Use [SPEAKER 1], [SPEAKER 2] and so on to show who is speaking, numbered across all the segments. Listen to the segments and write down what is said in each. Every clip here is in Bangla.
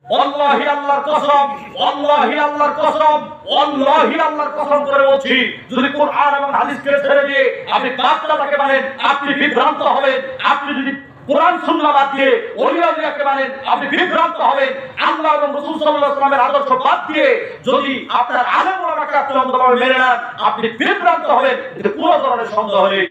[SPEAKER 1] ওয়াল্লাহি আল্লাহর কসম, ওয়াল্লাহি আল্লাহর কসম, ওয়াল্লাহি আল্লাহর কসম করে বলছি, যদি কোরআন এবং হাদিসকে ছেড়ে দিয়ে আপনি বাদশাহকে মানেন, আপনি বিভ্রান্ত হবেন। আপনি যদি কোরআন সুন্নাহ বাদ দিয়ে ওলি আউলিয়াকে মানেন, আপনি বিভ্রান্ত হবেন। আল্লাহ এবং রাসূল সাল্লাল্লাহু আলাইহি ওয়াসাল্লামের আদর্শ বাদ দিয়ে যদি আপনার আলেম ওলামাকে আপনি অন্ধভাবে মেনে নেন, আপনি বিভ্রান্ত হবেন। এতে কোনো ধরনের সন্দেহ নেই।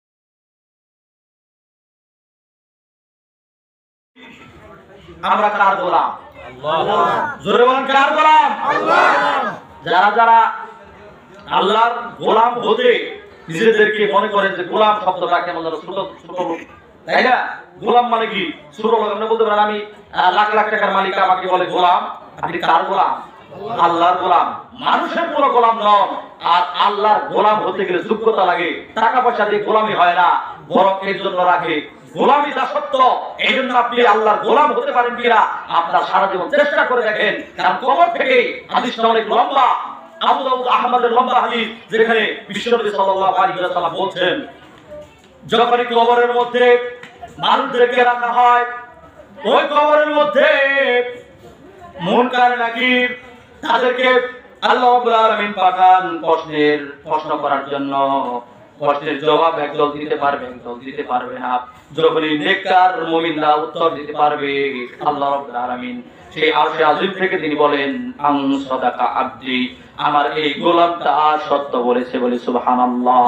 [SPEAKER 1] আমরা কার গোলাম? আল্লাহ। জোরে বলেন, কার গোলাম? আল্লাহ। যারা যারা আল্লাহর গোলাম হতে নিজেদেরকে মনে করেন যে গোলাম শব্দটা কেমন যেন ছোট ছোট, তাই না? গোলাম মানে কি? ছোট লোক। আপনি বলতে পারেন আমি লাখ লাখ টাকার মালিক, আমাকে বলে গোলাম। আপনি কার গোলাম? আল্লাহর গোলাম। মানুষের কোনো গোলাম নন। আর আল্লাহর গোলাম হতে গেলে যোগ্যতা লাগে। টাকা পয়সা দিয়ে গোলামি হয় না, বরং এর জন্য রাখে গোলামি দাসত্ব। এই জন্য আপনি আল্লাহর গোলাম হতে পারেন কিনা আপনার সারা জীবন চেষ্টা করে দেখেন। কারণ কবর থেকে হাদিসটা অনেক লম্বা, আবু দাউদ আহমদের লম্বা হাদিস, যেখানে বিশ্বনবী সাল্লাল্লাহু আলাইহি ওয়াসাল্লাম বলছেন, যখন কবরের মধ্যে মানুষদেরকে রাখা হয়, ওই কবরের মধ্যে মুনকার নাকির তাদেরকে আল্লাহ রাব্বুল আলামিন পাঠান প্রশ্ন করার জন্য। প্রশ্নের জবাব একদল দিতে পারবে, একদল দিতে পারবে না। যখনই নেককার মুমিনরা উত্তর দিতে পারবে, আল্লাহ রাব্বুল আলামিন সেই আরশে আজিম থেকে তিনি বলেন, আন সাদাকা আবদি, আমার এই গোলামটা সত্য বলেছে, বলে সুবহানাল্লাহ।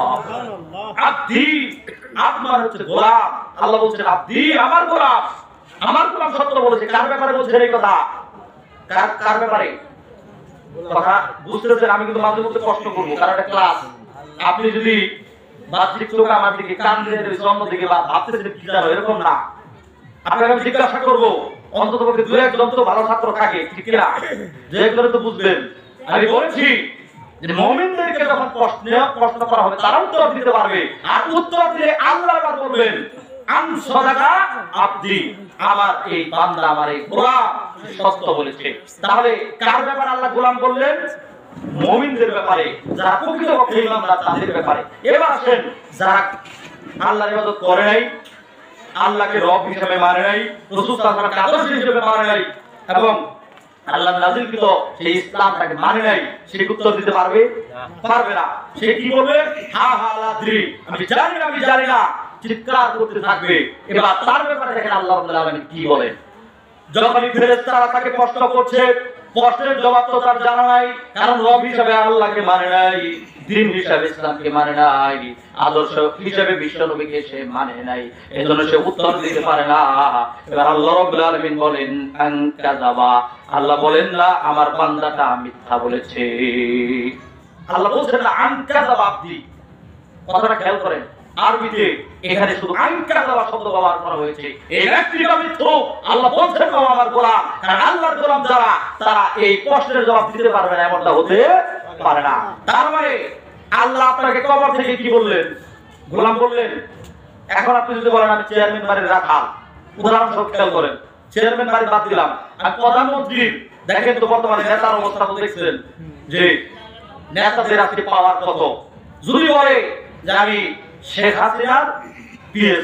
[SPEAKER 1] আবদি, আপনার হচ্ছে গোলাম। আল্লাহ বলছেন আবদি, আমার গোলাম, আমার গোলাম সত্য বলেছে। কার ব্যাপারে বলছেন এই কথা? কার ব্যাপারে কথা বুঝতেছেন? আমি কিন্তু মাঝে মধ্যে কষ্ট করবো, কারণ এটা ক্লাস। আপনি যদি বাহ্যিক চোখ আমার দিকে, কান দিয়ে অন্য দিকে বা ভাবতেছেন কি জানো, এরকম না। আপনাকে আমি জিজ্ঞাসা করবো, অন্তত পক্ষে দু একজন তো ভালো ছাত্র থাকে, ঠিক না? যে একজনে তো বুঝবেন। আমি বলেছি যে মুমিনদেরকে যখন প্রশ্ন করা হবে, তারা উত্তর দিতে পারবে। আর উত্তর দিলে আল্লাহ আবার বলবেন, আন সাদাকা আবদি, আমার এই বান্দা, আমার এই গোলাম সত্য বলেছে। তাহলে কার ব্যাপারে আল্লাহ গোলাম বললেন? মুমিনদের ব্যাপারে, যারা প্রকৃতপক্ষে ঈমানদার তাদের ব্যাপারে। এবার আসেন, যারা আল্লাহর ইবাদত করে নাই, আল্লাহকে রব হিসেবে মানে নাই, রাসূল সাল্লাল্লাহু আলাইহি ওয়াসাল্লামকে আদর্শ হিসেবে মানে নাই, এবং আল্লাহ নাযিলকৃত সেই ইসলামটাকে মানে নাই, সে উত্তর দিতে পারবে? পারবে না। সে কি বলবে? হা হা লা আদরি, আমি জানি না, আমি জানি না, চিৎকার করতে থাকবে। এবার তার ব্যাপারে দেখেন আল্লাহ রাব্বুল আলামিন কি বলেন। যখনই ফেরেশতারা তাকে প্রশ্ন করছে, প্রশ্নের জবাব তো তার জানা নাই, কারণ রব হিসেবে আল্লাহকে মানে নাই, দ্বীন হিসেবে ইসলামকে মানে নাই, আদর্শ হিসেবে বিশ্বনবীকে সে মানে নাই, এজন্য সে উত্তর দিতে পারে না। এবার আল্লাহ রাব্বুল আলামিন বলেন, আন কাযাবা, আল্লাহ বলেন না আমার বান্দাটা মিথ্যা বলেছে। আল্লাহ বলছেন না আন কাযাবা আবদি। কথাটা খেয়াল করেন, আরবিতে এখানে শুধু আন কাযাবা শব্দ ব্যবহার করা হয়েছে। এই ব্যক্তিটা মিথ্যা, আল্লাহ বলছেন না আমার গোলাম। কারণ আল্লাহর গোলাম যারা, তারা এই প্রশ্নের জবাব দিতে পারবে না, এমনটা হতে পারে না। তার মানে আল্লাহ আপনাকে কবর থেকে কি বললেন? গোলাম বললেন। এখন আপনি যদি বলেন আমি চেয়ারম্যান বাড়ির রাখাল, উদাহরণস্বরূপ খেয়াল করেন, চেয়ারম্যান বাড়ি বাদ দিলাম, আর প্রধানমন্ত্রী, দেখেন তো বর্তমানে নেতার অবস্থা তো দেখছেন যে নেতাদের আজকে পাওয়ার কত। যদি বলে যে আমি শেখ হাসিনার পিএস,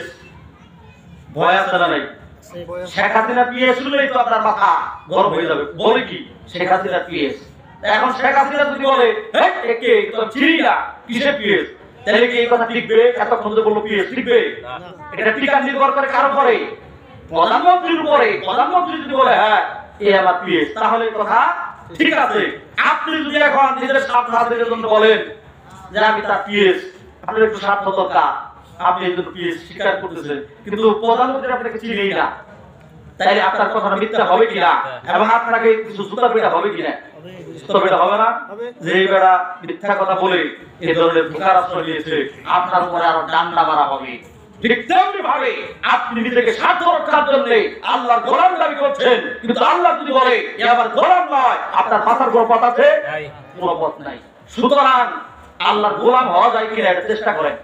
[SPEAKER 1] ভয় আছে না নাই? শেখ হাসিনা পিএস শুনলেই তো আপনার মাথা গরম হয়ে যাবে। বলে কি শেখ হাসিনা পিএস? এখন শেখ হাসিনা যদি বলে একে তো চিনি না কিসের পিএস, তাহলে কি এই কথা টিকবে? এতক্ষণ যে বললো পিএস, টিকবে? এটা টিকা নির্ভর করে কার উপরে? প্রধানমন্ত্রীর উপরে। প্রধানমন্ত্রী যদি বলে হ্যাঁ এ আমার পিএস, তাহলে কথা ঠিক আছে। আপনি যদি এখন নিজের স্বার্থ হাসিলের জন্য বলেন যে আমি তার পিএস, আপনার একটু স্বার্থ দরকার, আপনি এই জন্য পিএস স্বীকার করতেছেন, কিন্তু প্রধানমন্ত্রী আপনাকে চিনেই না, তাইলে আপনার কথাটা মিথ্যা হবে কিনা? এবং আপনাকে কিছু জুতা পেটা হবে কিনা? জুতা পেটা হবে না? যে এই বেড়া মিথ্যা কথা বলে এই ধরনের ধোঁকার আশ্রয় নিয়েছে, আপনার উপরে আরো ডান্ডা মারা হবে। ঠিক তেমনি ভাবে আপনি নিজেকে স্বার্থ রক্ষার জন্য আল্লাহর গোলাম দাবি করছেন, কিন্তু আল্লাহ যদি বলে এ আমার গোলাম নয়, আপনার মাথার কোনো পথ আছে? কোনো পথ নাই। সুতরাং আল্লাহর গোলাম হওয়া যায় কিনা এটা চেষ্টা করেন।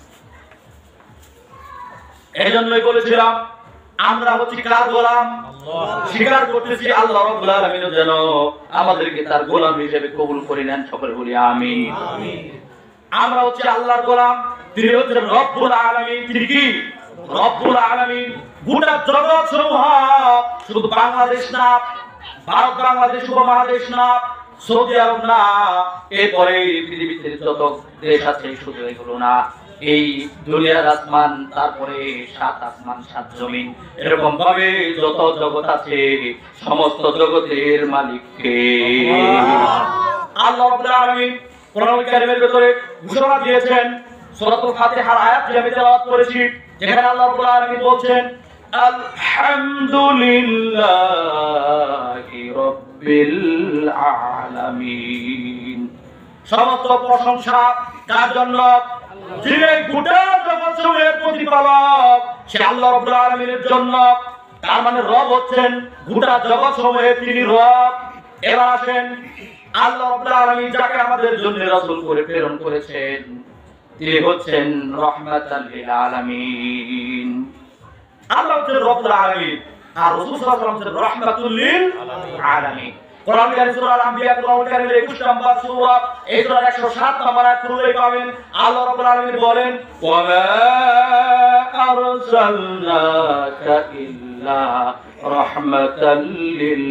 [SPEAKER 1] এই জন্যই বলেছিলাম আমরা হচ্ছি কার গোলাম? স্বীকার করতেছি আল্লাহ রাব্বুল আলামিন যেন আমাদেরকে তার গোলাম হিসেবে কবুল করে নেন। সকলে বলি আমিন। আমরা হচ্ছি আল্লাহর গোলাম, তিনি হচ্ছেন রব্বুল আলামিন। তিনি কি? রব্বুল আলামিন গোটা জগৎ সমূহ, শুধু বাংলাদেশ না, ভারত বাংলাদেশ উপমহাদেশ না, সৌদি আরব না, এরপরে পৃথিবীতে যত দেশ আছে শুধু এগুলো না, এই দুনিয়ার আসমান, তারপরে 7 আসমান 7 জমিন, এরকম ভাবে যত জগৎ আছে সমস্ত জগতের মালিক কে? আল্লাহ রাব্বুল আলামিন কোরআনুল কারীমের ভিতরে ঘোষণা দিয়েছেন। সূরাতুল ফাতিহার আয়াত আমি তেলাওয়াত করেছি, যেখানে আল্লাহ রাব্বুল আলামিন বলছেন আলহামদুলিল্লাহি রাব্বিল আলামিন। সমস্ত প্রশংসা কার জন্য? যিনি গোটা জগৎসমূহের প্রতিপালক, সে আল্লাহ রাব্বুল আলামিনের জন্য। তার মানে রব হচ্ছেন গোটা জগৎসমূহের তিনি রব। এবার আসেন, আল্লাহ রাব্বুল আলামিন যাকে আমাদের জন্য রাসূল করে প্রেরণ করেছেন, তিনি হচ্ছেন রাহমাতাল লিল আলামিন। আল্লাহ হচ্ছেন রব্বুল আলামিন, আর রাসূল সাল্লাল্লাহু আলাইহি ওয়াসাল্লাম হচ্ছেন রাহমাতুল লিল আলামিন। কোরআন কারীম সূরা আল-আম্বিয়া কোরআন কারীমের 21 নম্বর সূরা, এই সূরার 107 নম্বর আয়াত খুললেই পাবেন আল্লাহ রাব্বুল আলামিন বলেন, ওয়া মা আরসালনাকা ইল্লা রাহমাতাল লিল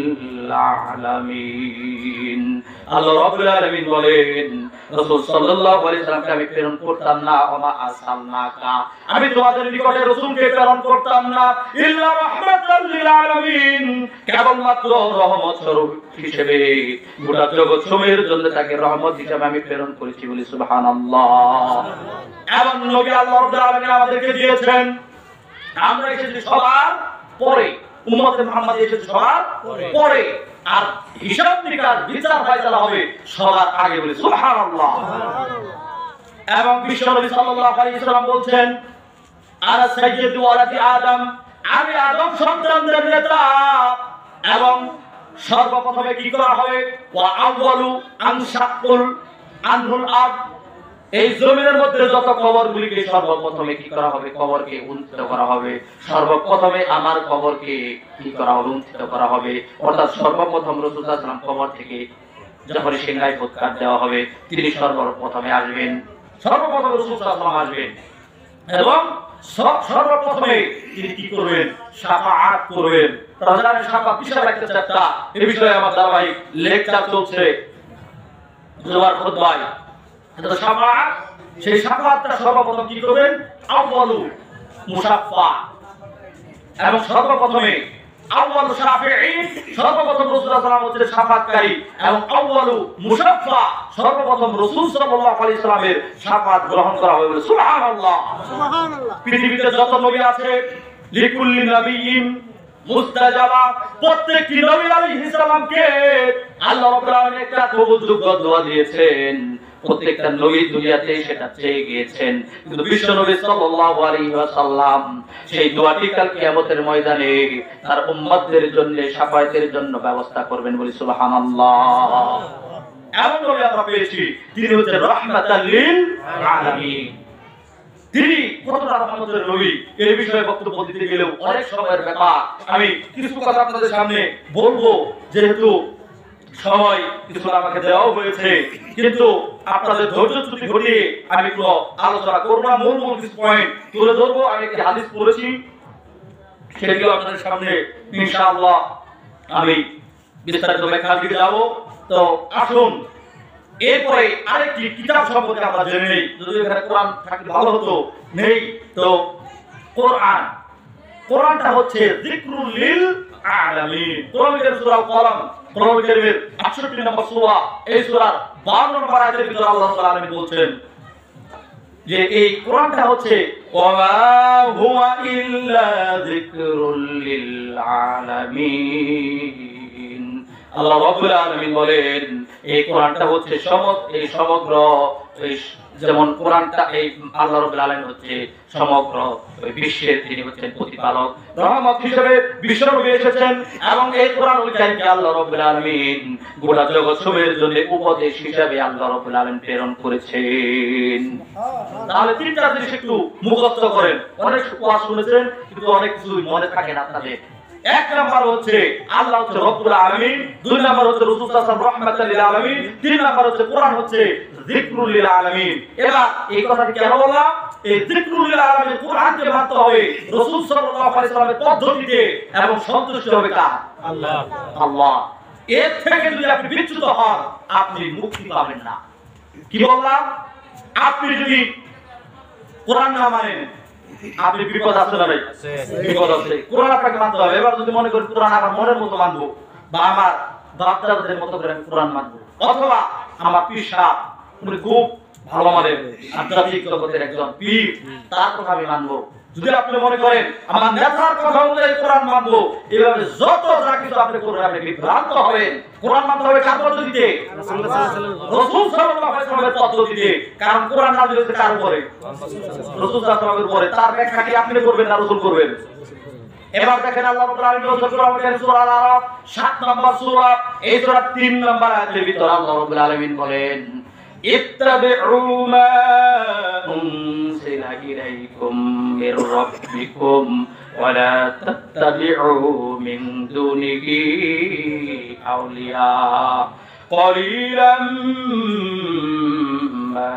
[SPEAKER 1] আলামিন। আল্লাহ রাব্বুল আলামিন বলেন, রাসূল সাল্লাল্লাহু আলাইহি ওয়াসাল্লামকে আমি প্রেরণ করতাম না, ওমা আরসালনাকা, আমি তোমাদের নিকটে রাসূলকে প্রেরণ করতাম না, ইল্লা রাহমাতাল লিল আলামিন, কেবলমাত্র রহমত স্বরূপ হিসেবে গোটা জগৎ সমূহের জন্য তাকে রহমত হিসেবে আমি প্রেরণ করেছি, বলি সুবহানাল্লাহ। এবং নবী আল্লাহ রাব্বুল আলামিন আমাদেরকে দিয়েছেন, আমরা এসেছি সবার পরে, উম্মতে মুহাম্মদ এসেছে সবার পরে, আর হিসাব নিকাশ বিচার ফায়সালা হবে সবার আগে, বলি সুবহানাল্লাহ। এবং বিশ্বনবী সাল্লাল্লাহু আলাইহি ওয়াসাল্লাম বলছেন, আনা সাইয়্যিদু ওয়ালাদি আদম, আমি আদম সন্তানদের নেতা, এবং সর্বপ্রথমে কি করা হবে? ওয়া আউয়ালু আনশাকুল আনহুল আরদ, এই জমিনের মধ্যে যত কবরগুলিকে সর্বপ্রথমে কি করা হবে? কবরকে উন্নীত করা হবে। সর্বপ্রথমে আমার কবরকে কি করা হবে? উন্নীত করা হবে। অর্থাৎ সর্বপ্রথম রাসূল সাল্লাল্লাহু আলাইহি ওয়াসাল্লাম কবর থেকে যখন সিংহায় ফুৎকার দেওয়া হবে, তিনি সর্বপ্রথমে আসবেন, সর্বপ্রথম রাসূল সাল্লাল্লাহু আলাইহি ওয়াসাল্লাম আসবেন, এবং সর্বপ্রথমে তিনি কি করবেন? শাফাআত করবেন। তাহলে জানেন শাফাআত কিসের একটা চারটা, এই বিষয়ে আমার ধারাবাহিক লেকচার চলছে জুমার খুতবায়। তো শাফাআত, সেই শাফাআতটা সর্বপ্রথম কি করবেন? আউয়ালু মুশাফফা, এবং সর্বপ্রথমে আউয়ালু শাফিঈন, সর্বপ্রথম রাসূল সাল্লাল্লাহু আলাইহি ওয়াসাল্লাম হচ্ছে শাফাআতকারী, এবং আউয়ালু মুশাফফা, সর্বপ্রথম রাসূল সাল্লাল্লাহু আলাইহি ওয়াসাল্লামের শাফাআত গ্রহণ করা হবে, বলে সুবহানাল্লাহ। সুবহানাল্লাহ। পৃথিবীতে যত নবী আছে, লিকুল্লি নাবিয়্যিন মুস্তাজাবা, প্রত্যেকটি নবী আলাইহিস সালামকে আল্লাহ রাব্বুল আলামিন একটা কবুলযোগ্য দোয়া দিয়েছেন। প্রত্যেকটা নবী দুনিয়াতে সেটা চেয়ে গিয়েছেন, কিন্তু বিশ্ব নবী সাল্লাল্লাহু আলাইহি ওয়াসাল্লাম সেই দোয়াটি কাল কিয়ামতের ময়দানে তার উম্মতদের জন্য শাফায়াতের জন্য ব্যবস্থা করবেন, বলি সুবহানাল্লাহ। এমন নবী আমরা পেয়েছি, তিনি হচ্ছেন রাহমাতাল লিল আলামিন। তিনি কতটা রহমতের নবী, এই বিষয়ে বক্তব্য দিতে গেলেও অনেক সময়ের ব্যাপার। আমি কিছু কথা আপনাদের সামনে বলবো, যেহেতু সময় কিছুটা আমাকে দেওয়া হয়েছে, কিন্তু আপনাদের ধৈর্যচ্যুতি ঘটিয়ে আমি কোনো আলোচনা করবো না, মূল কিছু পয়েন্ট তুলে ধরবো। আমি একটি হাদিস পড়েছি, সেটিও আপনাদের সামনে ইনশাআল্লাহ আমি বিস্তারিত ব্যাখ্যার দিকে যাব। তো আসুন এরপরে আরেকটি কিতাব সম্পর্কে আমরা জেনে নেই, যদি এখানে কোরআন থাকলে ভালো হতো, নেই। তো কোরআনটা হচ্ছে যিকরুল লিল আলামিন। কোরআনের সূরা কলম, কোরআনুল কারীমের 68 নম্বর সূরা, এই সূরার 52 নম্বর আয়াতের ভিতরে আল্লাহ রাব্বুল আলামিন বলছেন যে এই কোরআনটা হচ্ছে ওয়া মা হুয়া ইল্লা যিকরুল লিল আলামিন। আল্লাহ রাব্বুল আলামিন বলেন, এই কোরআনটা হচ্ছে সমগ্র, যেমন কোরআনটা এই আল্লাহ রাব্বুল আলামিন হচ্ছে সমগ্র বিশ্বের তিনি হচ্ছেন প্রতিপালক, রহমত হিসেবে বিশ্বনবী এসেছেন, এবং এই কোরআনুল কারীমকে আল্লাহ রাব্বুল আলামিন গোটা জগৎ সমূহের জন্য উপদেশ হিসেবে আল্লাহ রাব্বুল আলামিন প্রেরণ করেছেন। তাহলে তিনটা জিনিস একটু মুখস্থ করেন। অনেক ওয়াজ শুনেছেন, কিন্তু অনেক কিছু মনে থাকে না আপনাদের। এক নাম্বার হচ্ছে আল্লাহ হচ্ছে রব্বুল আলামিন, দুই নাম্বার হচ্ছে রাসূল সাল্লাল্লাহু আলাইহি ওয়াসাল্লাম রাহমাতাল লিল আলামিন, তিন নাম্বার হচ্ছে কোরআন হচ্ছে যিকরুল লিল আলামিন। এবার এই কথাটি কেন বললাম? এই যিকরুল লিল আলামিন কোরআনকে মানতে হবে রাসূল সাল্লাল্লাহু আলাইহি ওয়াসাল্লামের পদ্ধতিতে এবং সন্তুষ্ট হবে কার? আল্লাহ। আল্লাহ। এর থেকে যদি আপনি বিচ্যুত হন আপনি মুক্তি পাবেন না। কি বললাম? আপনি যদি কোরআন না মানেন আপনি বিপদ আছে না ভাই? বিপদ আছে। কোরআন আপনাকে মানতে হবে। এবার যদি মনে করেন কোরআন আমার মনের মতো মানবো বা আমার বাপ-দাদাদের মতো করে আমি কোরআন মানবো, অথবা আমার পীর সাহেব উনি খুব ভালো মানেন, আধ্যাত্মিক জগতের একজন পীর, তার কথা আমি মানবো। যদি আপনি মনে করেন আমার নেতার কথা অনুযায়ী কোরআন মানবো, এভাবে যত যা কিছু আপনি করবেন আপনি বিভ্রান্ত হবেন। কোরআন মানতে হবে কার পদ্ধতিতে? রাসূল সাল্লাল্লাহু আলাইহি ওয়াসাল্লামের পদ্ধতিতে। কারণ কোরআন নাযিল হয়েছে কার উপরে? রাসূল সাল্লাল্লাহু আলাইহি ওয়াসাল্লামের উপরে। তার ব্যাখ্যা কি আপনি করবেন না রাসূল করবেন? এবার দেখেন আল্লাহ রাব্বুল আলামিন সূরা আল-আরাফ 7 নম্বর সূরা, এই সূরা 3 নম্বর আয়াতের ভিতর আল্লাহ রাব্বুল আলামিন বলেন ইত্তাবিউ মা উনজিলা ইলাইকুম মির রাব্বিকুম ওয়া লা তাত্তাবিউ মিন দুনিহি আউলিয়া ক্বালিলাম মা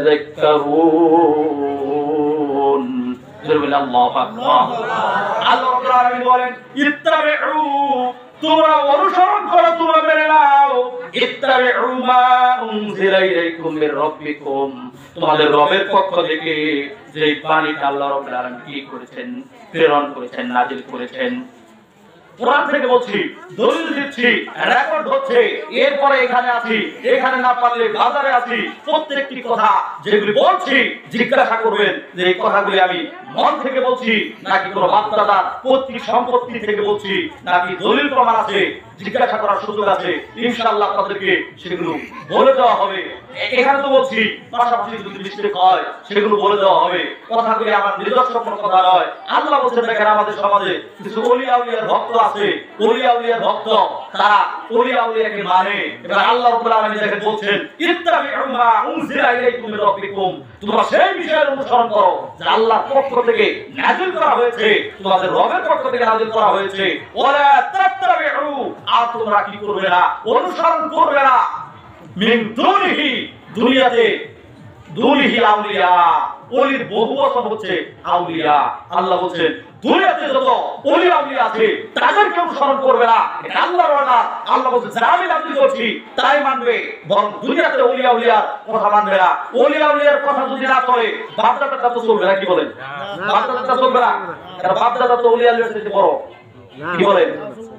[SPEAKER 1] তাযাক্কারুন। আল্লাহু আকবার। আল্লাহ রাব্বুল আলামিন বলেন ইত্তাবিউ, তোমরা অনুসরণ করো, তোমরা মেনে নাও। ইত্তাবিউ মা উনজিলা ইলাইকুম মির রাব্বিকুম, তোমাদের রবের পক্ষ থেকে যে বাণীটা আল্লাহ রাব্বুল আলামিন কি করেছেন, প্রেরণ করেছেন, নাযিল করেছেন। কোরআন থেকে বলছি, দলিল দিচ্ছি, রেকর্ড হচ্ছে, এরপরে এখানে আছি, এখানে না পারলে বাজারে আছি। প্রত্যেকটি কথা যেগুলি বলছি জিজ্ঞাসা করবেন যে এই কথাগুলি আমি মন থেকে বলছি নাকি কোনো বাপ-দাদার পৈতৃক সম্পত্তি থেকে বলছি নাকি দলিল প্রমাণ আছে, জিজ্ঞাসা করার সুযোগ আছে। ইনশাআল্লাহ আপনাদেরকে সেগুলো বলে দেওয়া হবে। এখানে তো বলছি, পাশাপাশি যদি মিস্টেক হয় সেগুলো বলে দেওয়া হবে। কথাগুলি আমার নিজস্ব কোনো কথা নয়। আল্লাহ বলছেন দেখেন আমাদের সমাজে কিছু ওলিয়া উলিয়ার ভক্ত আছে, ওলিয়া উলিয়ার ভক্ত, তারা ওলিয়া উলিয়াকে মানে। এবার আল্লাহ রাব্বুল আলামিন দেখেন বলছেন ইত্তাবিউ মা উনজিলা ইলাইকুম মির রাব্বিকুম, তোমরা সেই বিষয়ের অনুসরণ করো যা আল্লাহর পক্ষ থেকে নাযিল করা হয়েছে, তোমাদের রবের পক্ষ থেকে নাযিল করা হয়েছে। ওয়ালা তাত্তাবিউ, আর তোমরা কি করবে না? অনুসরণ করবে না মিন দুনিহি, দুনিয়াতে দুনিহি আউলিয়া, ওলির বহু বচন হচ্ছে আউলিয়া। আল্লাহ বলছেন দুনিয়াতে যত ওলি আউলিয়া আছে তাদেরকে অনুসরণ করবে না, এটা আল্লাহর অর্ডার। আল্লাহ বলছেন যা আমি নাযিল করছি তাই মানবে, বরং দুনিয়াতে ওলি আউলিয়ার কথা মানবে না। ওলি আউলিয়ার কথা যদি না চলে বাপ-দাদাটা তো চলবে না। কি বলেন? বাপ-দাদাটা চলবে না, কারণ বাপ-দাদা তো ওলি আউলিয়ার চেয়ে বড়। কি বলেন?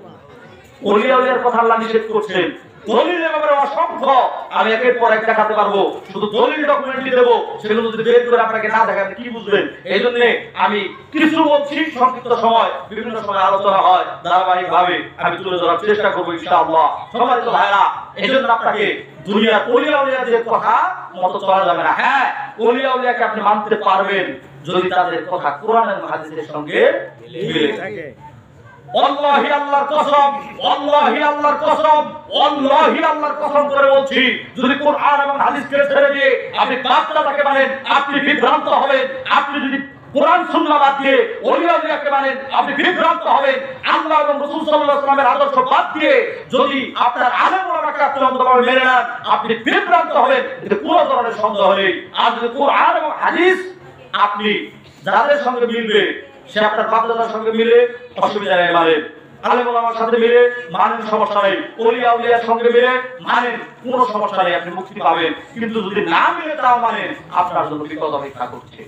[SPEAKER 1] ওলি আউলিয়ার কথা আল্লাহ নিষেধ করছেন। দলিলের ব্যাপারে অসংখ্য আমি একের পর এক দেখাতে পারবো, শুধু দলিল ডকুমেন্টই দেবো, সেগুলো যদি বের করে আপনাকে না দেখান কি বুঝবেন? এই জন্য আমি কিছু বলছি, সংক্ষিপ্ত সময় বিভিন্ন সময় আলোচনা হয়, ধারাবাহিক ভাবে আমি তুলে ধরার চেষ্টা করবো ইনশাআল্লাহ। সম্মানিত ভাইরা, এই জন্য আপনাকে দুনিয়ার ওলিয়া উলিয়াদের কথা মতো চলা যাবে না। হ্যাঁ, ওলিয়া উলিয়াকে আপনি মানতে পারবেন যদি তাদের কথা কোরআন এবং হাদিসের সঙ্গে মিলে থাকে। ওয়াল্লাহি আল্লাহর কসম, ওয়াল্লাহি আল্লাহর কসম, ওয়াল্লাহি আল্লাহর কসম করে বলছি, যদি কোরআন এবং হাদিসকে ছেড়ে দিয়ে আপনি বাপ-দাদাকে মানেন আপনি বিভ্রান্ত হবেন। আপনি যদি কোরআন সুন্নাহ বাদ দিয়ে ওলিয়া উলিয়াকে মানেন আপনি বিভ্রান্ত হবেন। আল্লাহ এবং রাসূল সাল্লাল্লাহু আলাইহি ওয়াসাল্লামের আদর্শ বাদ দিয়ে যদি আপনার আলেম ওলামাকে আপনি অন্ধভাবে মেনে নেন আপনি বিভ্রান্ত হবেন, এতে কোনো ধরনের সন্দেহ নেই। আর যদি কোরআন এবং হাদিস আপনি যাদের সঙ্গে মিলবে, সে আপনার বাপ-দাদার সঙ্গে মিলে অসুবিধা নেই মানেন, আলেম ওলামার সাথে মিলে মানেন, সমস্যা নেই, ওলিয়া উলিয়ার সঙ্গে মিলে মানেন, কোনো সমস্যা নেই, আপনি মুক্তি পাবেন। কিন্তু যদি না মিলে তাও মানেন, আপনার জন্য বিপদ অপেক্ষা করছে।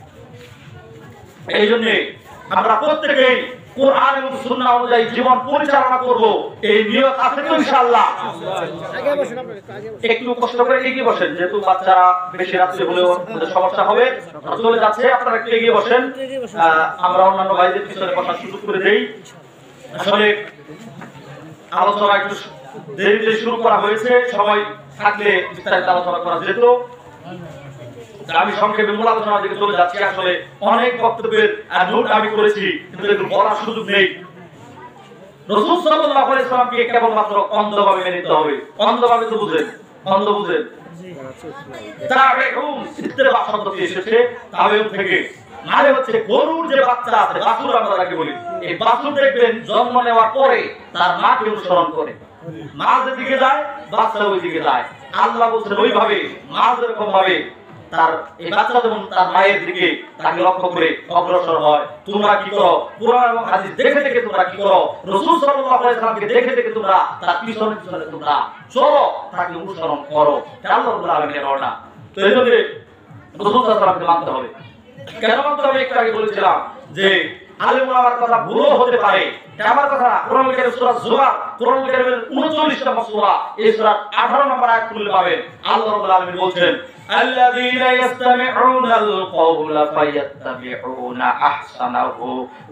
[SPEAKER 1] এই জন্য আমরা প্রত্যেকেই কোরআন এবং সুন্নাহ অনুযায়ী জীবন পরিচালনা করব, এই নিয়ত আছে তো ইনশাআল্লাহ। একটু কষ্ট করে এগিয়ে বসেন, যেহেতু বাচ্চারা বেশি রাত্রে হলেও সমস্যা হবে, চলে যাচ্ছে, আপনারা একটু এগিয়ে বসেন। আমরা অন্যান্য ভাইদের পিছনে বসার সুযোগ করে দেই। আসলে আলোচনা একটু দেরিতে শুরু করা হয়েছে, সময় থাকলে বিস্তারিত আলোচনা করা যেত। আমি সংক্ষেপে মূল আলোচনার দিকে চলে যাচ্ছি। আসলে অনেক বক্তব্যের নোট আমি করেছি, কিন্তু এগুলো বলার সুযোগ নেই। রাসূল সাল্লাল্লাহু আলাইহি ওয়াসাল্লামকে কেবলমাত্র অন্ধভাবে মেনে নিতে হবে। অন্ধভাবে তো বুঝেন, অন্ধ বুঝেন। তাবেউন ইত্তেবা শব্দটি এসেছে তাবেউন থেকে। মানে হচ্ছে গরুর যে বাচ্চা আছে, বাছুর আমরা যাকে বলি, এই বাছুর দেখবেন জন্ম নেওয়ার পরে তার মাকে অনুসরণ করে, মা যেদিকে যায় বাচ্চা ওই দিকে যায়। আল্লাহ বলছেন ওইভাবে মা যেরকম ভাবে তার এই বাচ্চা যেমন তার মায়ের দিকে তাকে লক্ষ্য করে অগ্রসর হয়, তোমরা কি করো? কুরআন এবং হাদিস দেখে দেখে তোমরা কি করো? রাসূল সাল্লাল্লাহু আলাইহি ওয়াসাল্লামকে দেখে দেখে তোমরা তার পিছনে পিছনে তোমরা চলো, তাকে অনুসরণ করো। আল্লাহ রাব্বুল আলামিনের অর্ডার। তো এই জন্য রাসূল সাল্লাল্লাহু আলাইহি ওয়াসাল্লামকে মানতে হবে। কেন মানতে হবে? একটু আগে বলেছিলাম যে আলেম ওলামার কথা ভুলও হতে পারে, আমার কথা না। কোরআন কারীমের সূরা জুমার, কোরআন কারীমের 39 নম্বর সূরা, এই সূরার 18 নম্বর আয়াত খুললে পাবেন আল্লাহ রাব্বুল আলামিন বলছেন, আল্লাযীনা ইসতামিউনাল কওলা ফায়াত্তাবিউনা আহসানাহু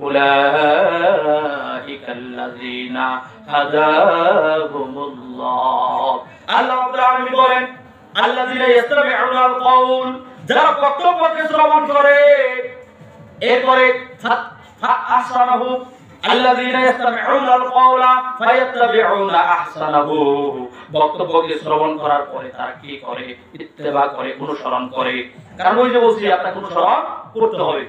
[SPEAKER 1] উলাইকাল্লাযীনা হাদাহুমুল্লাহ। আল্লাহ রাব্বুল আলামিন বলেন, আল্লাযীনা ইসতামিউনাল কওল, যারা বক্তব্যকে শ্রবণ করে, এরপরে আহসানাহু আল্লাযীনা ইসতামিউনাল কওলা ফায়াত্তাবিউনা আহসানাহু, বক্তব্যকে শ্রবণ করার পরে তারা কি করে? ইত্তেবা করে, অনুসরণ করে। কারণ ওই যে বলছি আপনাকে অনুসরণ করতে হবে।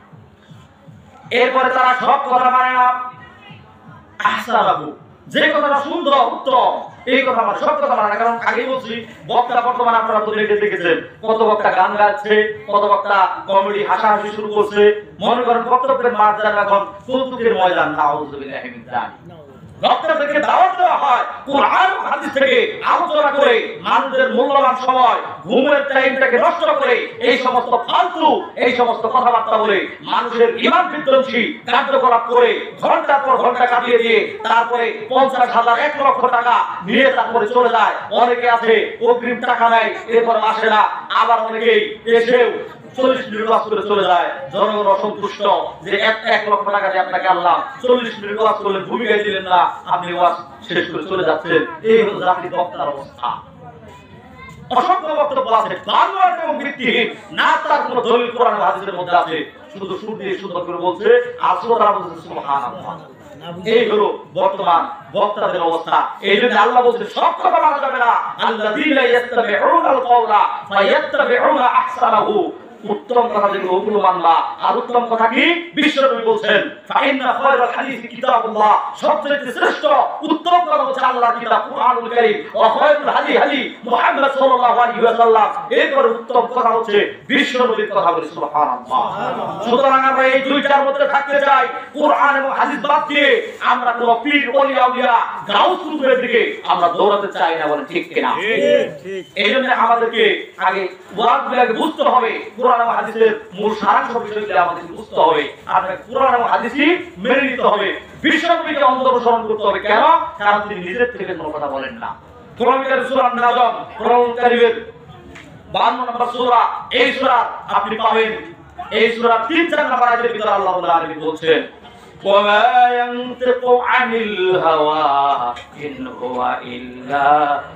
[SPEAKER 1] এরপরে তারা সব কথা মানে না, আহসানাহু, যে কথাটা সুন্দর উত্তম এই কথা মানে, সব কথা মানে না। কারণ আগেই বলছি বক্তা বর্তমানে আপনারা তো দেখেছেন কত বক্তা গান গাচ্ছে, কত বক্তা কমেডি হাসাহাসি শুরু করছে। মনে করেন বক্তব্যের মাঝখানে এখন কৌতুকের ময়দান। নাউযুবিল্লাহি মিন যালিক। বক্তাদেরকে দাওয়াত দেওয়া হয় কোরআন হাদিস থেকে আলোচনা করে, মানুষের মূল্যবান সময় ঘুমের টাইমটাকে নষ্ট করে এই সমস্ত ফালতু এই সমস্ত কথাবার্তা বলে মানুষের ঈমান বিধ্বংসী কার্যকলাপ করে ঘন্টার পর ঘন্টা কাটিয়ে দিয়ে তারপরে 50,000 1 লক্ষ টাকা নিয়ে তারপরে চলে যায়। অনেকে আছে অগ্রিম টাকা নেয়, এরপর আসে না। আবার অনেকেই এসেও 40 মিনিট ওয়াজ করে চলে যায়। জনগণ অসন্তুষ্ট যে 1 লক্ষ টাকা দিয়ে আপনাকে আল্লাহ 40 মিনিট ওয়াজ করলেন, ভূমিকায় দিলেন না, আপনি ওয়াজ শেষ করে চলে যাচ্ছেন। এই হলো জাতির বক্তার অবস্থা। অসংখ্য বক্তব্য আছে বানোয়াট এবং ভিত্তিহীন, না তার কোনো দলিল কোরআন হাদিসের মধ্যে আছে, শুধু সুর দিয়ে সুন্দর করে বলছে, আসলে তারা বলছে সুবহানাল্লাহ। এই হলো বর্তমান বক্তাদের অবস্থা। এই জন্য আল্লাহ বলছে সব কথা মানা যাবে না। আল্লাযীনা ইসতামিউনাল কওলা ফায়াত্তাবিউনা আহসানাহু, উত্তম কথা যেগুলো ওগুলো মানবা। আর উত্তম কথা কি? বিশ্বনবী বলছেন, ফাইন্না খায়রাল হাদিসি কিতাবুল্লাহ, সবচেয়ে শ্রেষ্ঠ উত্তম কথা হচ্ছে আল্লাহর কিতাব কুরআনুল কারীম। ওয়া খায়রুল হাদি হাদি মুহাম্মদ সাল্লাল্লাহু আলাইহি ওয়াসাল্লাম। এরপরে উত্তম কথা হচ্ছে বিশ্বনবীর কথা। বলি সুবহানাল্লাহ। সুতরাং আমরা এই দুইটার মধ্যে থাকতে চাই। কোরআন এবং হাদিস বাদ দিয়ে আমরা কোন পীর ওলি আউলিয়া গাউস কুতুবের দিকে আমরা দৌড়াতে চাই না। বলেন ঠিক কিনা? ঠিক। এইজন্য আমাদেরকে আগে ওয়াজগুলোকে বুঝতে হবে, কোরআন এবং হাদিসের মূল সারাংশ বিষয়গুলো আমাদের বুঝতে হবে। আপনাকে কোরআন এবং হাদিসই মেনে নিতে হবে। বিশ্বনবীকে অনুসরণ করতে হবে। কেন? কারণ তিনি নিজের থেকে কোনো কথা বলেন না। কোরআন কারীমের সূরা নাজম, কোরআন কারীমের 52 নম্বর সূরা, এই সূরা আপনি পাবেন। এই সূরা 3-4 নম্বর আয়াতের ভিতরে আল্লাহ রাব্বুল আলামিন বলছেন, ওয়া ইয়ানতিকু আনিল হাওয়া ইন হুয়া ইল্লা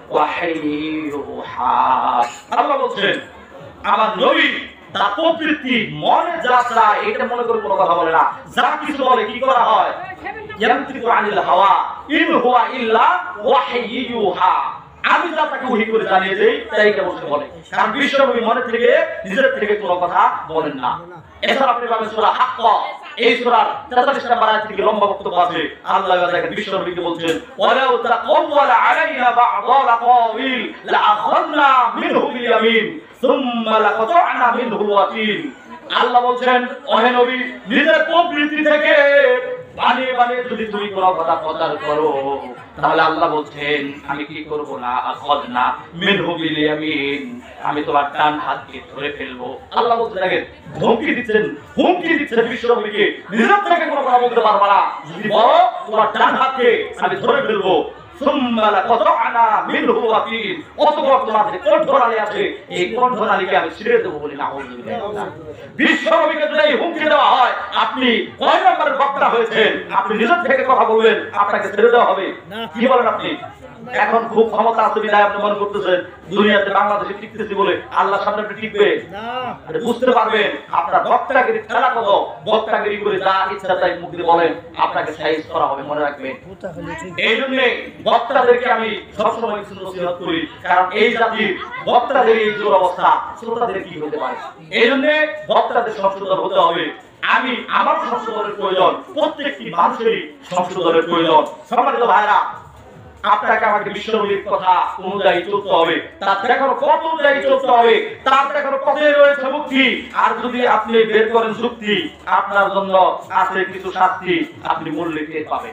[SPEAKER 1] ওয়াহয়ুহা। আল্লাহ বলছেন আমার নবী তার প্রকৃতি মনে যা চায় এটা মনে করে কোনো কথা বলে না। যা কিছু বলে কি করা হয়? ইয়ানতিকু আনিল হাওয়া ইন হুয়া ইল্লা ওয়াহয়ুহা, আমি যা তাকে ওহী করে জানিয়ে দেই তাই কেবল সে বলে। কারণ বিশ্বনবী মনে থেকে নিজের থেকে কোনো কথা বলেন না। এছাড়া আপনি পাবেন সূরা হাক্কা, এই সূরার 43 নম্বর আয়াত থেকে লম্বা বক্তব্য আছে। আল্লাহ দেখেন বিশ্বনবীকে বলছেন, ওয়ালাউ তাকাওয়ালা আলাইনা বা'দাল আকাওয়িল লাআখাযনা মিনহু বিল-ইয়ামিন সুম্মা লাকাতা'না মিনহু ওয়াতিন। আল্লাহ বলছেন, ওহে নবী, নিজের প্রবৃত্তি থেকে বানিয়ে বানিয়ে যদি তুমি কোনো কথা প্রচার করো, তাহলে আল্লাহ বলছেন আমি কি করব না, আখাযনা মিনহু বিল-ইয়ামিন, আমি তোমার ডান হাতকে ধরে ফেলবো। আল্লাহ বলছেন, দেখেন হুমকি দিচ্ছেন বিশ্বনবীকে, নিজের থেকে কোনো কথা বলতে পারবা না, যদি বলো তোমার ডান হাতকে আমি ধরে ফেলবো। সুম্মা লাকাতা'না মিনহু ওয়াতিন, অতঃপর তোমার যে কণ্ঠনালী আছে এই কণ্ঠনালীকে আমি ছিঁড়ে দেবো। বলি নাউযুবিল্লাহ। বিশ্বনবীকে যদি হুমকি দেওয়া হয়, আপনি কয় নম্বরের বক্তা হয়েছেন? আপনি নিজের থেকে কথা বলবেন, আপনাকে ছেড়ে দেওয়া হবে? কি বলেন আপনি? এখন খুব ক্ষমতা আছে বিধায় আপনি মনে করতেছেন দুনিয়াতে বাংলাদেশে টিকতেছি বলে আল্লাহর সামনে আপনি টিকবে না। বুঝতে পারবেন আপনার বক্তাগিরি খেলা কত, বক্তাগিরি করে যা ইচ্ছা তাই মুখ দিয়ে বলেন, আপনাকে সাইজ করা হবে, মনে রাখবেন। এই জন্য বক্তাদেরকে আমি সবসময় কিছু নসিহত করি, কারণ এই জাতির বক্তাদের এই দুরবস্থা শ্রোতাদের কি হতে পারে। এই জন্য বক্তাদের সংশোধন হতে হবে। আমি আমার সংশোধনের প্রয়োজন, প্রত্যেকটি মানুষেরই সংশোধনের প্রয়োজন। সম্মানিত ভাইরা, আপনাকে আমাকে বিশ্বনবীর কথা অনুযায়ী চলতে হবে, তার দেখানো পথ অনুযায়ী চলতে হবে, তার দেখানো পথে রয়েছে মুক্তি। আর যদি আপনি বের করেন যুক্তি, আপনার জন্য আছে কিছু শাস্তি, আপনি মূল্যে টের পাবেন।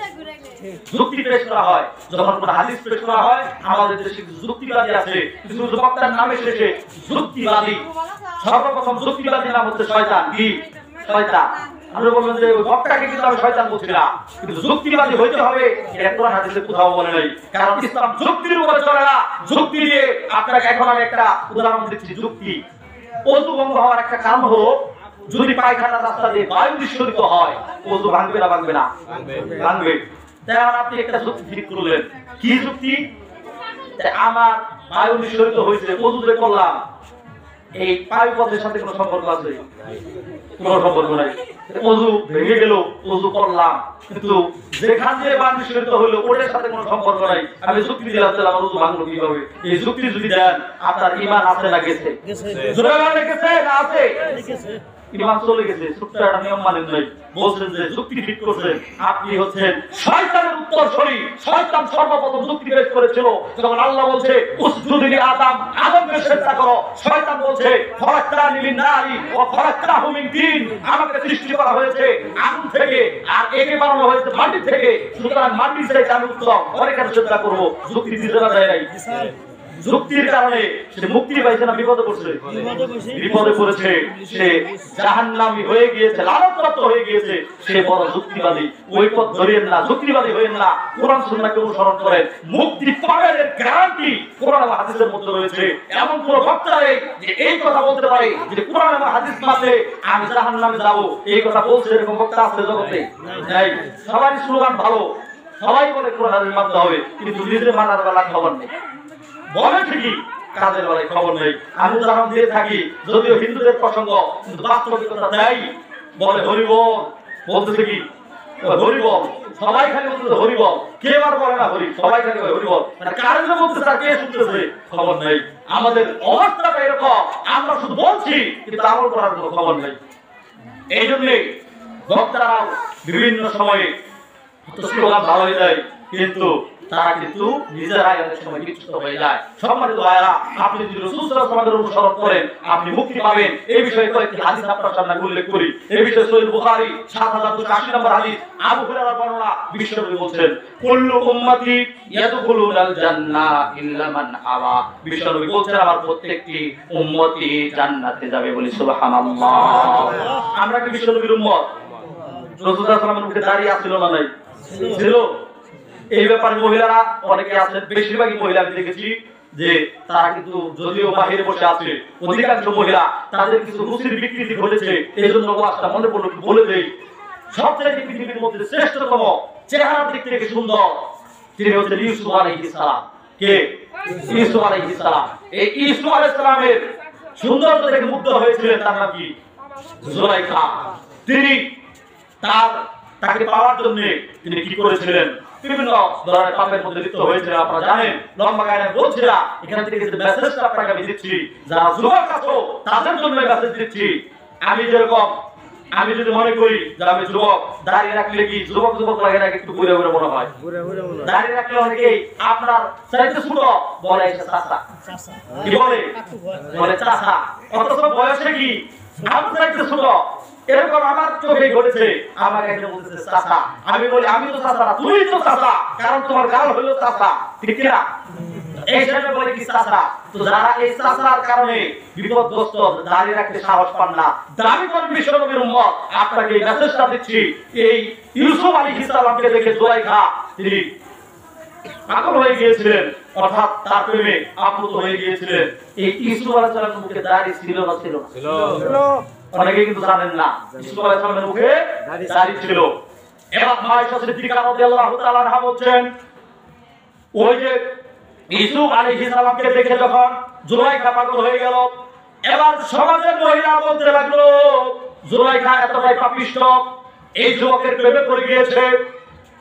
[SPEAKER 1] যুক্তি পেশ করা হয়, যখন কোনো হাদিস পেশ করা হয়, আমাদের দেশে কিছু যুক্তিবাদী আছে, কিছু বক্তার নামে শেষে যুক্তিবাদী। সর্বপ্রথম যুক্তিবাদী নাম হচ্ছে শয়তান। কি শয়তান? আপনি বলবেন যে ওই বক্তাকে কিন্তু আমি শয়তান বলছি না, কিন্তু যুক্তিবাদী হইতে হবে এটা কোরআন হাদিসে কোথাও বলে নাই। কারণ ইসলাম যুক্তির উপরে চলে না। যুক্তি দিয়ে আপনাকে এখন আমি একটা উদাহরণ দিচ্ছি। যুক্তি, ওযু ভঙ্গ হওয়ার একটা কারণ হলো যদি পায়খানার রাস্তা দিয়ে বায়ু নিঃসরিত হয়, ওযু ভাঙবে না? ভাঙবে না? ভাঙবে। তাই আপনি একটা যুক্তি ঠিক করলেন। কি যুক্তি? আমার বায়ু নিঃসরিত হয়েছে, ওযু যে করলাম, এই বায়ু পথের সাথে কোনো সম্পর্ক আছে? কোনো সম্পর্ক নাই। ওযু ভেঙে গেল, ওযু করলাম, কিন্তু যেখান দিয়ে বায়ু নিঃসরিত হলো ওটার সাথে কোনো সম্পর্ক নাই। আমি যুক্তি দিলাম যে আমার ওযু ভাঙলো কিভাবে? এই যুক্তি যদি দেন, আপনার ঈমান আছে না গেছে? জোরে বলেন গেছে না আছে? ঈমান চলে গেছে। ছোট্ট একটা নিয়ম মানেন নাই, বলছেন যে যুক্তি ঠিক করছেন। আপনি হচ্ছেন শয়তানের উত্তরসূরি। শয়তান সর্বপ্রথম যুক্তি পেশ করেছিল যখন আল্লাহ বলছে উসজুদ লি আদম, আদমকে সিজদা করো। শয়তান বলছে খলাকতানি মিন নারি ওয়া খলাকতাহু মিন তিন, আমাকে সৃষ্টি করা হয়েছে আগুন থেকে আর একে বানানো হয়েছে মাটি থেকে, সুতরাং মাটির চাইতে আমি উত্তম, ওরে কেন সিজদা করব? যুক্তি দিতে না দেয় নাই। যুক্তির কারণে সে মুক্তি পাইছে না বিপদে পড়ছে? বিপদে পড়েছে। সে জাহান্নামী হয়ে গিয়েছে, লানতপ্রাপ্ত হয়ে গিয়েছে। সে বড় যুক্তিবাদী। ওই পথ ধরিয়েন না, যুক্তিবাদী হইেন না, কোরআন সুন্নাহকে অনুসরণ করেন। মুক্তি পাবের গ্যারান্টি কোরআন এবং হাদিসের মধ্যে রয়েছে। এমন কোন বক্তা নেই যে এই কথা বলতে পারে যে কোরআন এবং হাদিস মানলে আমি জাহান্নামে যাব। এই কথা বলছে এরকম বক্তা আছে জগতে? নাই। সবারই স্লোগান ভালো, সবাই বলে কোরআন হাদিস মানতে হবে, কিন্তু নিজে মানার বেলা খবর নেই। বলে ঠিকই, কাজের বেলায় খবর নেই। আমি উদাহরণ দিয়ে থাকি, যদিও হিন্দুদের প্রসঙ্গ, কিন্তু বাস্তবিকতা তাই। বলে হরিবল, বলতেছে কি হরিবল, সবাই খালি বলতেছে হরিবল, কে আর বলে না হরি, সবাই খালি হরিবল। মানে কার জন্য বলতেছে আর কে শুনতেছে খবর নেই। আমাদের অবস্থাটা এরকম, আমরা শুধু বলছি কিন্তু আমল করার কোনো খবর নেই। এই জন্যে বক্তারাও বিভিন্ন সময়ে স্লোগান ভালো হয়ে যায়, কিন্তু তারা কিন্তু নিজেরাই অনেক সময় বিচ্যুত হয়ে যায়। সম্মানিত ভাইরা, আপনি যদি রাসূল সাল্লাল্লাহু আলাইহি ওয়াসাল্লামের অনুসরণ করেন, আপনি মুক্তি পাবেন। এই বিষয়ে কয়েকটি হাদিস আপনার সামনে উল্লেখ করি। এই বিষয়ে সহিহ বুখারী ৭,২৮০ নম্বর হাদিস, আবু হুরায়রার বর্ণনা। বিশ্বনবী বলেন, কুল্লু উম্মতি ইয়াদখুলুনাল জান্নাহ ইল্লা মান আবা। বিশ্বনবী বলেন, আমার প্রত্যেকটি উম্মতি জান্নাতে যাবে। বলি সুবহানাল্লাহ। আমরা কি বিশ্বনবীর উম্মত? রাসূল সাল্লাল্লাহু আলাইহি ওয়াসাল্লামের মুখে দাঁড়িয়ে ছিল না নাই? ছিল। এই ব্যাপারে মহিলারা অনেকে আছেন, বেশিরভাগই মহিলা আমি দেখেছি যে তারা কিন্তু যদিও বাহিরে বসে আছে, অধিকাংশ মহিলা তাদের কিছু রুচির বিকৃতি ঘটেছে। এই জন্য ওয়াজটা মনে পড়লো বলে দেই। সবচেয়ে পৃথিবীর মধ্যে শ্রেষ্ঠতম, চেহারার দিক থেকে সুন্দর, তিনি হচ্ছেন ইউসুফ আলাইহিস সালাম। কে? ইউসুফ আলাইহিস সালাম। এই ইউসুফ আলাইহিস সালামের সৌন্দর্য দেখে মুগ্ধ হয়েছিলেন। তার নাম কি? জুলাইখা। তিনি তাকে পাওয়ার জন্য তিনি কি করেছিলেন? বিভিন্ন ধরনের পাপের মধ্যে লিপ্ত হয়েছিল। আপনারা জানেন, লম্বা গায়ে বলছি না, এখান থেকে যে মেসেজটা আপনাকে আমি দিচ্ছি, যারা যুবক আছো তাদের জন্য মেসেজ দিচ্ছি। আমি যদি মনে করি যে আমি যুবক, দাঁড়িয়ে রাখলে কি যুবক লাগে নাকি একটু ঘুরে ঘুরে মনে হয়? দাঁড়িয়ে রাখলে অনেকেই আপনার চাইতে ছোট বলে চাচা, কি বলে চাচা, অথচ বয়সে কি আমার চাইতে ছোট। এরকম আমার চোখে ঘটেছে। আমাকে একজন বলতেছে চাচা, আমি বলি আমি তো চাচা না, তুমি তো চাচা, কারণ তোমার গাল হলো চাচা, ঠিক কিনা? এই জন্য বলে কি চাচা। তো যারা এই চাচার কারণে বিপদগ্রস্ত, দাঁড়িয়ে রাখতে সাহস পান না, দাবি করেন বিশ্বনবীর উম্মত, আপনাকে এই মেসেজটা দিচ্ছি। এই ইউসুফ আলাইহিস সালামকে দেখে জুলাইখা তিনি পাগল হয়ে গিয়েছিলেন, অর্থাৎ তার প্রেমে আপ্লুত হয়ে গিয়েছিলেন। এই ইউসুফ আলাইহিস সালামের মুখে দাড়ি ছিল না? ছিল। অনেকে কিন্তু জানেন না, ইউসুফ আলাইহিস সালামের মুখে দাড়ি ছিল। এবার আয়েশা সিদ্দিকা রাদিয়াল্লাহু তাআলা আনহা বলেন, ওই যে ইউসুফ আলাইহিস সালামকে দেখে যখন জুলাইখা পাগল হয়ে গেল, এবার সমাজের মহিলা বলতে লাগলো, জুলাইখা এতটাই পাপিষ্ঠ, এই যুবকের প্রেমে পড়ে গিয়েছে,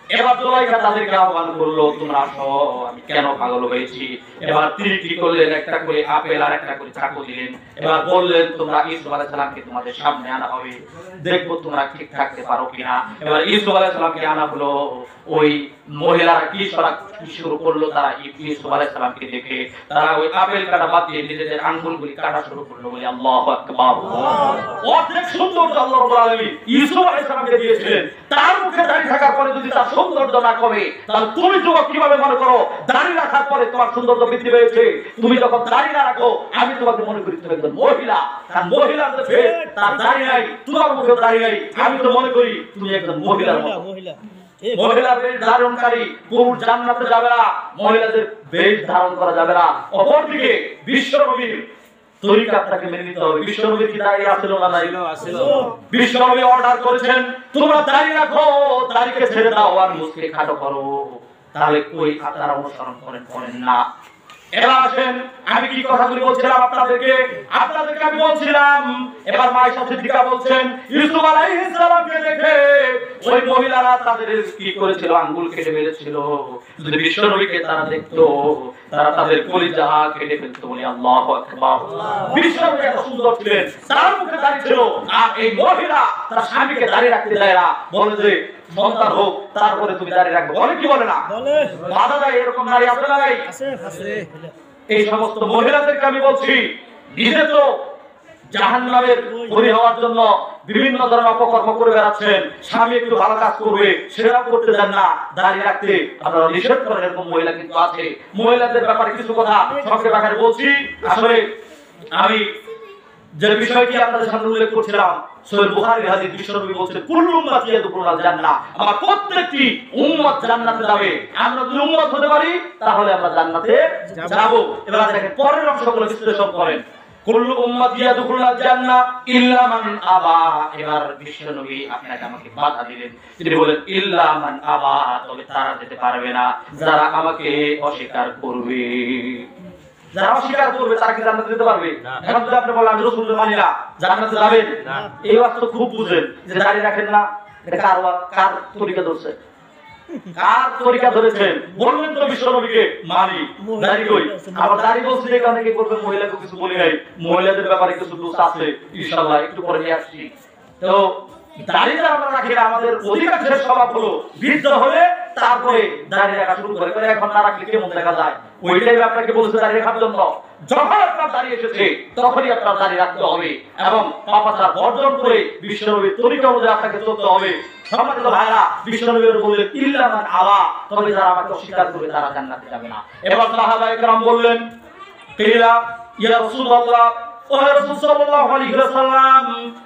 [SPEAKER 1] এবার জুলাইখা তাদেরকে আহ্বান করলো, তোমরা আসো, আমি কেন পাগল হয়েছি। এবার তিনি কি করলেন, একটা করে আপেল আর একটা করে চাকু দিলেন। এবার বললেন, তোমরা ইউসুফ আলাইহিস সালামকে তোমাদের সামনে আনা হবে, দেখবো তোমরা ঠিক থাকতে পারো কিনা। এবার ইউসুফ আলাইহিস সালামকে আনা হলো। ওই মহিলারা কি শুরু করলো, তারা ইউসুফ আলাইহিস সালামকে দেখে তারা ওই আপেল কাটা বাদ দিয়ে নিজেদের আঙ্গুলগুলি কাটা শুরু করলো। বলি আল্লাহু আকবার। অনেক সুন্দর আল্লাহ রাব্বুল আলামিন ইউসুফ আলাইহিস সালামকে দিয়েছিলেন। তার মুখে দাঁড়িয়ে থাকার পরে যদি তার সৌন্দর্য না কমে, তাহলে তুমি যুবক কিভাবে মনে করো দাঁড়িয়ে রাখার পরে তোমার সৌন্দর্য বৃদ্ধি পেয়েছে? তুমি যখন দাঁড়িয়ে না রাখো, আমি তোমাকে মনে করি তুমি একজন মহিলা। আর মহিলার যে ফেস, তার দাঁড়িয়ে নাই, তোমার মুখে দাঁড়িয়ে নাই, আমি তো মনে করি তুমি একজন মহিলার মতো। মহিলার বেশ ধারণকারী পুরুষ জান্নাতে যাবে না, মহিলাদের বেশ ধারণ করা যাবে না। অপরদিকে বিশ্বনবীর তরিকাটাকে মেনে নিতে হবে। বিশ্বনবী কি দাঁড়িয়ে আছিল না? নাই, ছিল। বিশ্বনবী অর্ডার করেছেন, তোমরা দাঁড়িয়ে রাখো, দাঁড়িয়ে ছেড়ে দাও আর মুখকে খাটো করো। তাহলে কই আপনারা অনুসরণ করেন না। এবার আসেন, আমি কি কথাগুলি বলছিলাম আপনাদেরকে আমি বলছিলাম, এবার মায়েশা সিদ্দিকা বলছেন, ইউসুফ আলাইহিস সালামকে দেখে ওই মহিলারা তাদের কি করেছিল, আঙ্গুল কেটে ফেলেছিল। যদি বিশ্বনবীকে তারা দেখতো, তারা তাদের কলিজা কেটে ফেলতো। বলি আল্লাহু আকবার। বিশ্বনবী এত সুন্দর ছিলেন, তার মুখে দাঁড়িয়ে ছিল, আর এই মহিলা তার স্বামীকে দাঁড়িয়ে রাখতে দেয় না, বলে যে সন্তান হোক তারপরে তুমি দাঁড়িয়ে রাখবে। বলে কি বলে না? বাধা দেয়। এরকম নারী আছে না নাই? এই সমস্ত মহিলাদেরকে আমি বলছি, নিজে তো জাহান্নামের পরি হওয়ার জন্য বিভিন্ন ধরনের অপকর্ম করে বেড়াচ্ছেন, স্বামী একটু ভালো কাজ করবে সেটাও করতে দেন না, দাঁড়িয়ে রাখতে আপনারা নিষেধ করেন। এরকম মহিলা কিন্তু আছে। মহিলাদের ব্যাপারে কিছু কথা সংক্ষেপে আকারে বলছি। আসলে আমি যে বিষয়টি আপনাদের সামনে উল্লেখ করছিলাম, সহিহ বুখারীর হাদিস, বিশ্বনবী বলেছেন, কুল্লু উম্মতি ইয়াদখুলুল জান্নাহ, আমার প্রত্যেকটি উম্মত জান্নাতে যাবে। আমরা যদি উম্মত হতে পারি তাহলে আমরা জান্নাতে যাব। এবার দেখেন পরের অংশগুলো বিশ্লেষণ করেন। কুল্লু উম্মতি ইয়াদখুলুল জান্নাহ ইল্লা মান আবা। এবার বিশ্বনবী আপনাকে আমাকে বাধা দিলেন, তিনি বলেন ইল্লা মান আবা, তবে তারা যেতে পারবে না যারা আমাকে অস্বীকার করবে। যারা অস্বীকার করবে তারা কি জান্নাতে যেতে পারবে? এখন যদি আপনি বলেন আমি রাসূলকে মানি না, জান্নাতে যাবেন না, এই ওয়াজ তো খুব বুঝেন যে দাঁড়িয়ে রাখেন না, এটা কার তরিকা ধরছে, কার তরিকা ধরেছেন? বললেন তো বিশ্বনবীকে মানি, দাঁড়িয়ে কই? আবার দাঁড়িয়ে বলছি যে অনেকে করবে, মহিলাকে কিছু বলি নাই, মহিলাদের ব্যাপারে কিছু দোষ আছে, ইনশাআল্লাহ একটু পরে নিয়ে আসছি। তো দাঁড়িয়ে আমরা রাখি না, আমাদের অধিকাংশের স্বভাব হলো বৃদ্ধ হলে তারপরে দাঁড়িয়ে রাখা শুরু করে। এখন না রাখলে কেমন দেখা যায়? ওইটাই আপনাকে বলছে দাঁড়িয়ে রাখার জন্য। যখন আপনার দাঁড়িয়ে এসেছে তখনই আপনার দাঁড়িয়ে রাখতে হবে এবং পাপাচার বর্জন করে বিশ্বনবীর তরিকা অনুযায়ী আপনাকে চলতে হবে। সম্মানিত ভাইরা, বিশ্বনবী বললেন ইল্লা মান আবা, তবে যারা আমাকে অস্বীকার করবে তারা জান্নাতে যাবে না। এবার সাহাবায়ে কেরাম বললেন, কিলা ইয়া রাসূলুল্লাহ, ও রাসূল সাল্লাল্লাহু আলাইহি ওয়াসাল্লাম,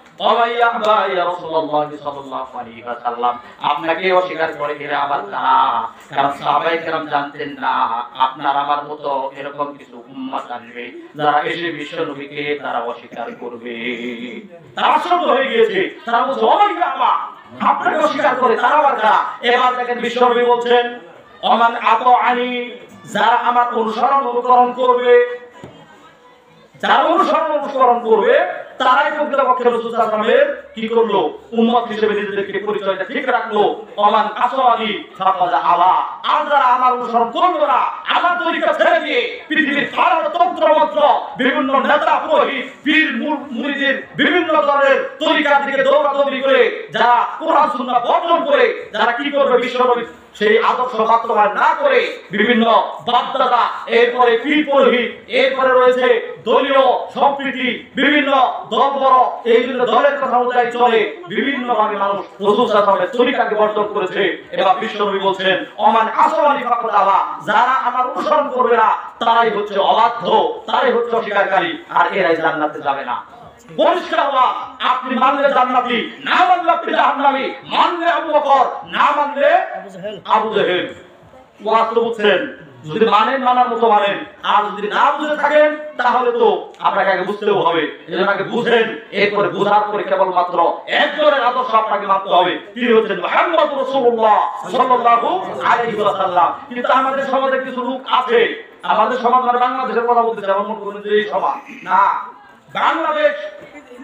[SPEAKER 1] আপনাকে অস্বীকার করে এরা আবার কারা? কারণ সাহাবায়ে কেরাম জানতেন না আপনার আমার মতো এরকম কিছু উম্মত আসবে যারা এসে বিশ্বনবীকে তারা অস্বীকার করবে। তারা আশ্চর্য হয়ে গিয়েছে, তারা বলছে আপনাকে অস্বীকার করে তারা আবার কারা? এবার দেখেন বিশ্বনবী বলছেন, অমান আতাআনি, যারা আমার অনুকরণ করবে, যারা অনুসরণ করবে তারাই প্রকৃতপক্ষে রাসূল সাল্লাল্লাহু আলাইহি ওয়াসাল্লামের কি করলো, উম্মত হিসেবে নিজেদেরকে পরিচয়টা ঠিক রাখলো। ওমান আসানি ফাকাদ আলা, আর যারা আমার অনুসরণ করবে না, আমার তরিকা ছেড়ে দিয়ে পৃথিবীর ফারাও তন্ত্র মন্ত্র, বিভিন্ন নেতা পুরোহিত পীর মুরিদের বিভিন্ন ধরনের তরিকার দিকে দৌড়াদৌড়ি করে, যারা কোরআন সুন্নাহ বর্জন করে, যারা কি করবে, বিশ্বনবীর সেই আদর্শ বাস্তবায়ন না করে বিভিন্ন বাপদাদা, এরপরে পীর পুরোহিত, এরপরে রয়েছে দলীয় সম্প্রীতি, বিভিন্ন দল বড়, এই জন্য দলের কথা অনুযায়ী চলে, বিভিন্ন ভাবে মানুষ রাসূল সাল্লাল্লাহু আলাইহি ওয়াসাল্লামের তরিকাকে বর্জন করেছে। এবার বিশ্বনবী বলছেন, ওমান আসানি ফাকাদ আবা, যারা আমার অনুসরণ করবে না তারাই হচ্ছে অবাধ্য, তারাই হচ্ছে অস্বীকারী, আর এরাই জান্নাতে যাবে না। পরিষ্কার আওয়াজ, আপনি মানলে জান্নাতি, না মানলে আপনি জাহান্নামী, মানলে আবু বকর, না মানলে আবু জেহেল। ওয়াজ তো বুঝছেন? যদি মানেন মানার মতো মানেন, আর যদি না বুঝে থাকেন তাহলে তো আপনাকে আগে বুঝতেও হবে। এজন্য আগে বুঝেন, এরপরে বুঝার পরে কেবলমাত্র একজনের আদর্শ আপনাকে মানতে হবে, তিনি হচ্ছেন মুহাম্মদুর রাসূলুল্লাহ সাল্লাল্লাহু আলাইহি ওয়াসাল্লাম। কিন্তু আমাদের সমাজে কিছু লোক আছে, আমাদের সমাজ মানে বাংলাদেশের কথা বলতেছে, এমন মনে করেন যে এই সমাজ না, বাংলাদেশ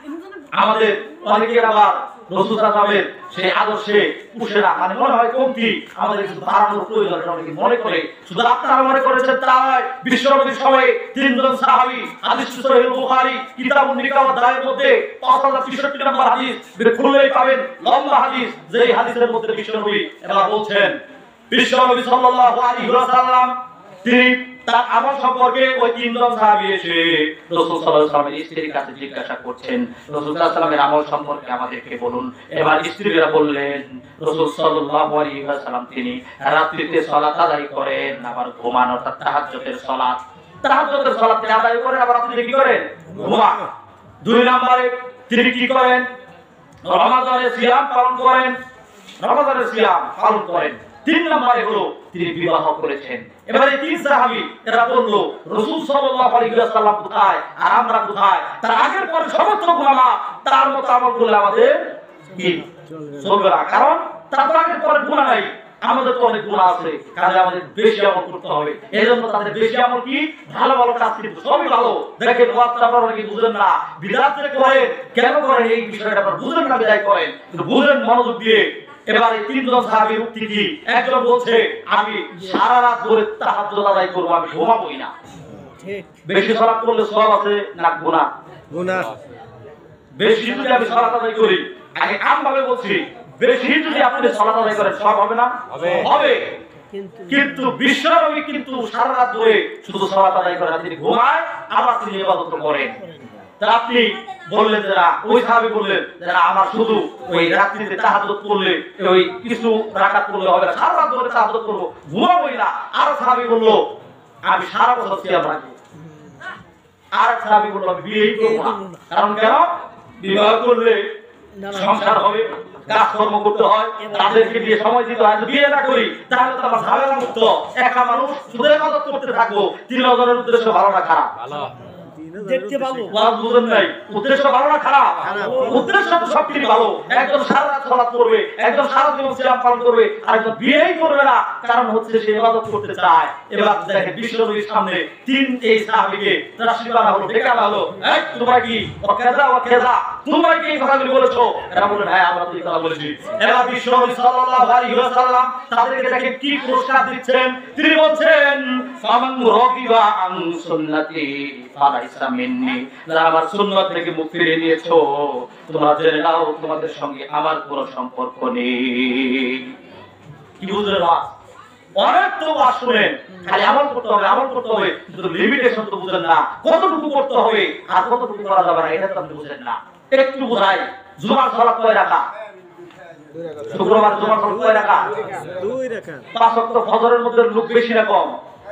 [SPEAKER 1] আমাদের অনেকের আবার রাসূল সাল্লাল্লাহু সেই আদর্শে পুষে না, মানে মনে হয় কমতি, আমাদের কিছু বাড়ানোর প্রয়োজন অনেকে মনে করে। শুধু আপনারা মনে করেছেন তা নয়, বিশ্বনবীর সময়ে তিনজন সাহাবী, হাদিস সহিহ বুখারী কিতাবুন নিকাহ অধ্যায়ের মধ্যে 5063 নম্বর হাদিস বের খুললেই পাবেন, লম্বা হাদিস, যেই হাদিসের মধ্যে বিশ্বনবী এবার বলছেন, বিশ্বনবী সাল্লাল্লাহু আলাইহি ওয়াসাল্লাম তিনি তার আমল সম্পর্কে ওই তিনজন সাহাবী এসে রাসূল সাল্লাল্লাহু আলাইহি ওয়াসাল্লামের স্ত্রীর কাছে জিজ্ঞাসা করছেন, রাসূল সাল্লাল্লাহু আলাইহি ওয়াসাল্লামের আমল সম্পর্কে আমাদেরকে বলুন। এবার স্ত্রীরা বললেন, রাসূল সাল্লাল্লাহু আলাইহি ওয়াসাল্লাম তিনি রাত্রিতে সালাত আদায় করেন, আবার ঘুমান, অর্থাৎ তাহাজ্জুদের সালাত, তাহাজ্জুদের সালাত আদায় করেন, আবার রাত্রিতে কি করেন? ঘুমান। দুই নম্বরে তিনি কি করেন? রমাদানের সিয়াম পালন করেন, রমাদানের সিয়াম পালন করেন। তিন নম্বরে হলো তিনি বিবাহ করেছেন। এবারে তিন সাহাবী এরা বলল, রাসূল সাল্লাল্লাহু আলাইহি ওয়াসাল্লাম কোথায় আর আমরা কোথায়? তার আগের পরে সমস্ত গুনাহ, তার মতো আমল করলে আমাদের কি চলবে না, কারণ তার আগের পরে গুনাহ নাই, আমাদের তো অনেক গুনাহ আছে, কাজে আমাদের বেশি আমল করতে হবে। এজন্য তাদের বেশি আমল কি? ভালো ভালো কাজ, কিন্তু সবই ভালো। দেখেন ওয়াজটা আপনারা অনেকে বুঝেন না, বিদআত করেন, কেন করেন এই বিষয়টা আপনারা বুঝেন না, বিদায় করেন, কিন্তু বুঝেন মনোযোগ দিয়ে। এবারে তিনজন সাহাবীর উক্তি কি? একজন বলছে, আমি সারা রাত ধরে তাহাজ্জুদ আদায় করব, আমি ঘুমাবোই না। ঠিক, বেশি সালাত করলে সওয়াব আছে না গুনাহ? গুনাহ। বেশি যদি আমি সালাত আদায় করি, আগে আমভাবে বলছি, বেশি যদি আপনি সালাত আদায় করেন সওয়াব হবে না? হবে। কিন্তু বিশ্বনবী কিন্তু সারা রাত ধরে শুধু সালাত আদায় করেন, তিনি ঘুমায়, আবার তিনি ইবাদত করেন। তা আপনি বললেন যে না, ওই সাহাবী বললেন যে না, আমার শুধু ওই রাত্রিতে তাহাজ্জুদ করলে, ওই কিছু রাকাত করলে হবে না, সারা রাত ধরে তাহাজ্জুদ করব, ঘুমাবোই না। আর সাহাবী বলল, আমি সারা বছর সিয়াম রাখবো। আর সাহাবী বলল, আমি বিয়েই করব না। কারণ কেন? বিবাহ করলে সংসার হবে, কাজকর্ম করতে হয়, তাদেরকে দিয়ে সময় দিতে হয়। বিয়ে না করি তাহলে তো আমার ঝামেলা মুক্ত, একা মানুষ শুধু ইবাদত করতে থাকবো। 3000 উদ্দেশ্য ভালো না খারাপ? দেখতে ভালো, ওয়াজ বুঝেন নাই, উদ্দেশ্য ভালো না খারাপ? উদ্দেশ্য তো সবকিছু ভালো। একজন সারা রাত সালাত করবে, একজন সারা জীবন সিয়াম পালন করবে, আর একজন বিয়েই করবে না, কারণ হচ্ছে সে ইবাদত করতে চায়। এবার দেখেন বিশ্বনবীর সামনে এই সাহাবীকে রাশি করা হলো, ডেকে আনা হলো, এই তোমরা কি ওয়াকেজা তোমরা কি এই কথাগুলো বলেছো? এরা বললেন, হ্যাঁ আমরা তো এই কথা বলেছি। এবার বিশ্বনবী সাল্লাল্লাহু আলাইহি ওয়াসাল্লাম তাদেরকে দেখে কি পুরস্কার দিচ্ছেন? তিনি বলছেন, ফামান রাগিবা আন সুন্নতি ফালাইসা মিন্নি, যারা আমার সুন্নাত থেকে মুখ ফিরিয়ে নিয়েছো, তোমরা জেনে নাও তোমাদের সঙ্গে আমার কোনো সম্পর্ক নেই। কি বুঝলেন? অনেক তো শুনেন, খালি আমল করতে হবে, আমল করতে হবে, কিন্তু লিমিটেশন তো বুঝেন না, কতটুকু করতে হবে আর কতটুকু করা যাবে না, এটা তো আপনি বুঝেন না। একটু বোঝাই, জুমার সালাত কয় রাকাত? শুক্রবার জুমার সালাত কয় রাকাত? 2 রাকাত। 5 ওয়াক্ত ফজরের মধ্যে লোক বেশি না কম?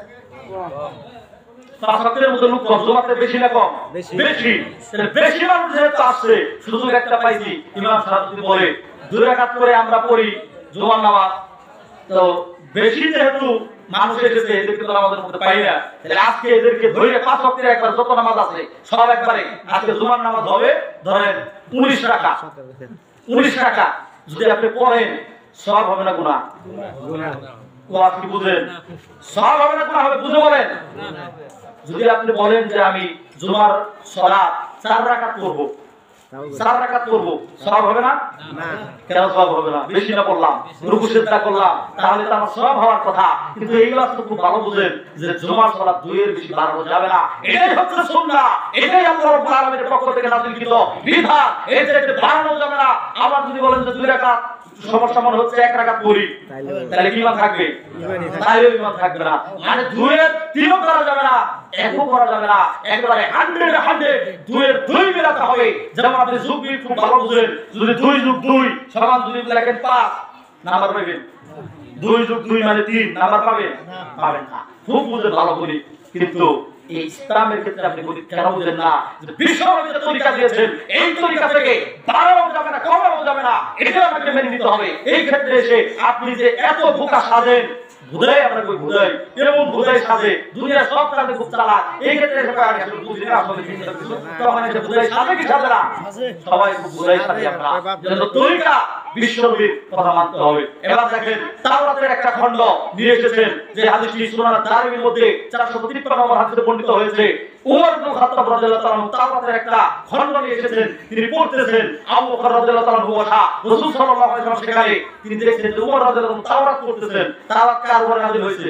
[SPEAKER 1] 5 ওয়াক্তের মধ্যে লোক কম, জুমাতে বেশি না কম? বেশি। তাহলে বেশি মানুষ যেহেতু আসছে, সুযোগ একটা পাইছি, ইমাম সাহেব যদি বলে 2 রাকাত করে আমরা পড়ি জুমার নামাজ, তো বেশি যেহেতু মানুষ এসেছে, এদেরকে তো আমাদের মধ্যে পাই না, তাহলে আজকে এদেরকে ধরে 5 ওয়াক্তের একবার যত নামাজ আছে সব একবারে আজকে জুমার নামাজ হবে, ধরেন 19 রাকাত। 19 রাকাত যদি আপনি পড়েন, সওয়াব হবে না গুনাহ? গুনাহ। ওয়াজ কি বুঝেন? সওয়াব হবে না গুনাহ হবে? বুঝে বলেন। যদি আপনি বলেন যে আমি জুমার সালাত 4 রাকাত করব, 4 রাকাত করব, সওয়াব হবে না? না। কেন সওয়াব হবে না? বেশি না পড়লাম, রুকু সিজদা করলাম, তাহলে তো আমার সওয়াব হওয়ার কথা। কিন্তু এই ওয়াজ তো খুব ভালো বুঝেন যে জুমার সালাত 2 এর বেশি বাড়ানো যাবে না, এটাই হচ্ছে সুন্নাহ, এটাই আল্লাহ রাব্বুল আলামিনের পক্ষ থেকে নাযিলকৃত বিধান, এর থেকে বাড়ানো যাবে না। আবার যদি বলেন যে 2 রাকাত সমস্যা মনে হচ্ছে 1 রাকাত পড়ি, তাহলে কি ইমান থাকবে? তাহলে ইমান থাকবে না। মানে 2 এর 3ও করা যাবে না, 1ও করা যাবে না, একেবারে 100 2 এর 2 মিলাতে হবে। যেমন আপনি যুগবি খুব ভালো বুঝেন, যদি 2 + 2 সমান যদি লেখেন 5 নাম্বার পাবেন, 2 + 2 মানে 3 নাম্বার পাবেন? পাবেন না। খুব বুঝে ভালো করি, কিন্তু এই ইসলামের ক্ষেত্রে আপনি কেন বুঝেন না যে বিশ্বনবী যে তরিকা দিয়েছেন, এই তরিকা থেকে বাড়ানো যাবে না, কমানো যাবে না, এটা আমাকে মেনে নিতে হবে। এই ক্ষেত্রে এসে আপনি যে এত বোকা সাজেন, হুদাই আমরা কই হুদাই এমন হুদাই সাজে দুনিয়া সব কাজে খুব চালাক এই ক্ষেত্রে এসে কয় আসলে বুঝি না আসলে চিন্তা কিছু তখন এসে হুদাই সাজে কি সাজে না সবাই খুব হুদাই সাজে আমরা যেন তরিকা বিশ্বনবীর কথা মানতে হবে। এবার দেখেন তাওরাতের একটা খণ্ড নিয়ে এসেছেন যে হাদিসটি সুনান দারিমির মধ্যে 453 নম্বর হাদিসে বর্ণিত হয়েছে। ওমর ইবনে খাত্তাব রাদিয়াল্লাহু তাআলা তাওরাতের একটা খণ্ড নিয়ে এসেছেন, তিনি পড়তেছেন, আবু বকর রাদিয়াল্লাহু তাআলা বসা, রাসূল সাল্লাল্লাহু আলাইহি ওয়াসাল্লাম সেখানে তিনি দেখছেন যে ওমর রাদিয়াল্লাহু তাআলা তাওরাত পড়তেছেন। তাওরাত কার উপরে নাযিল হয়েছে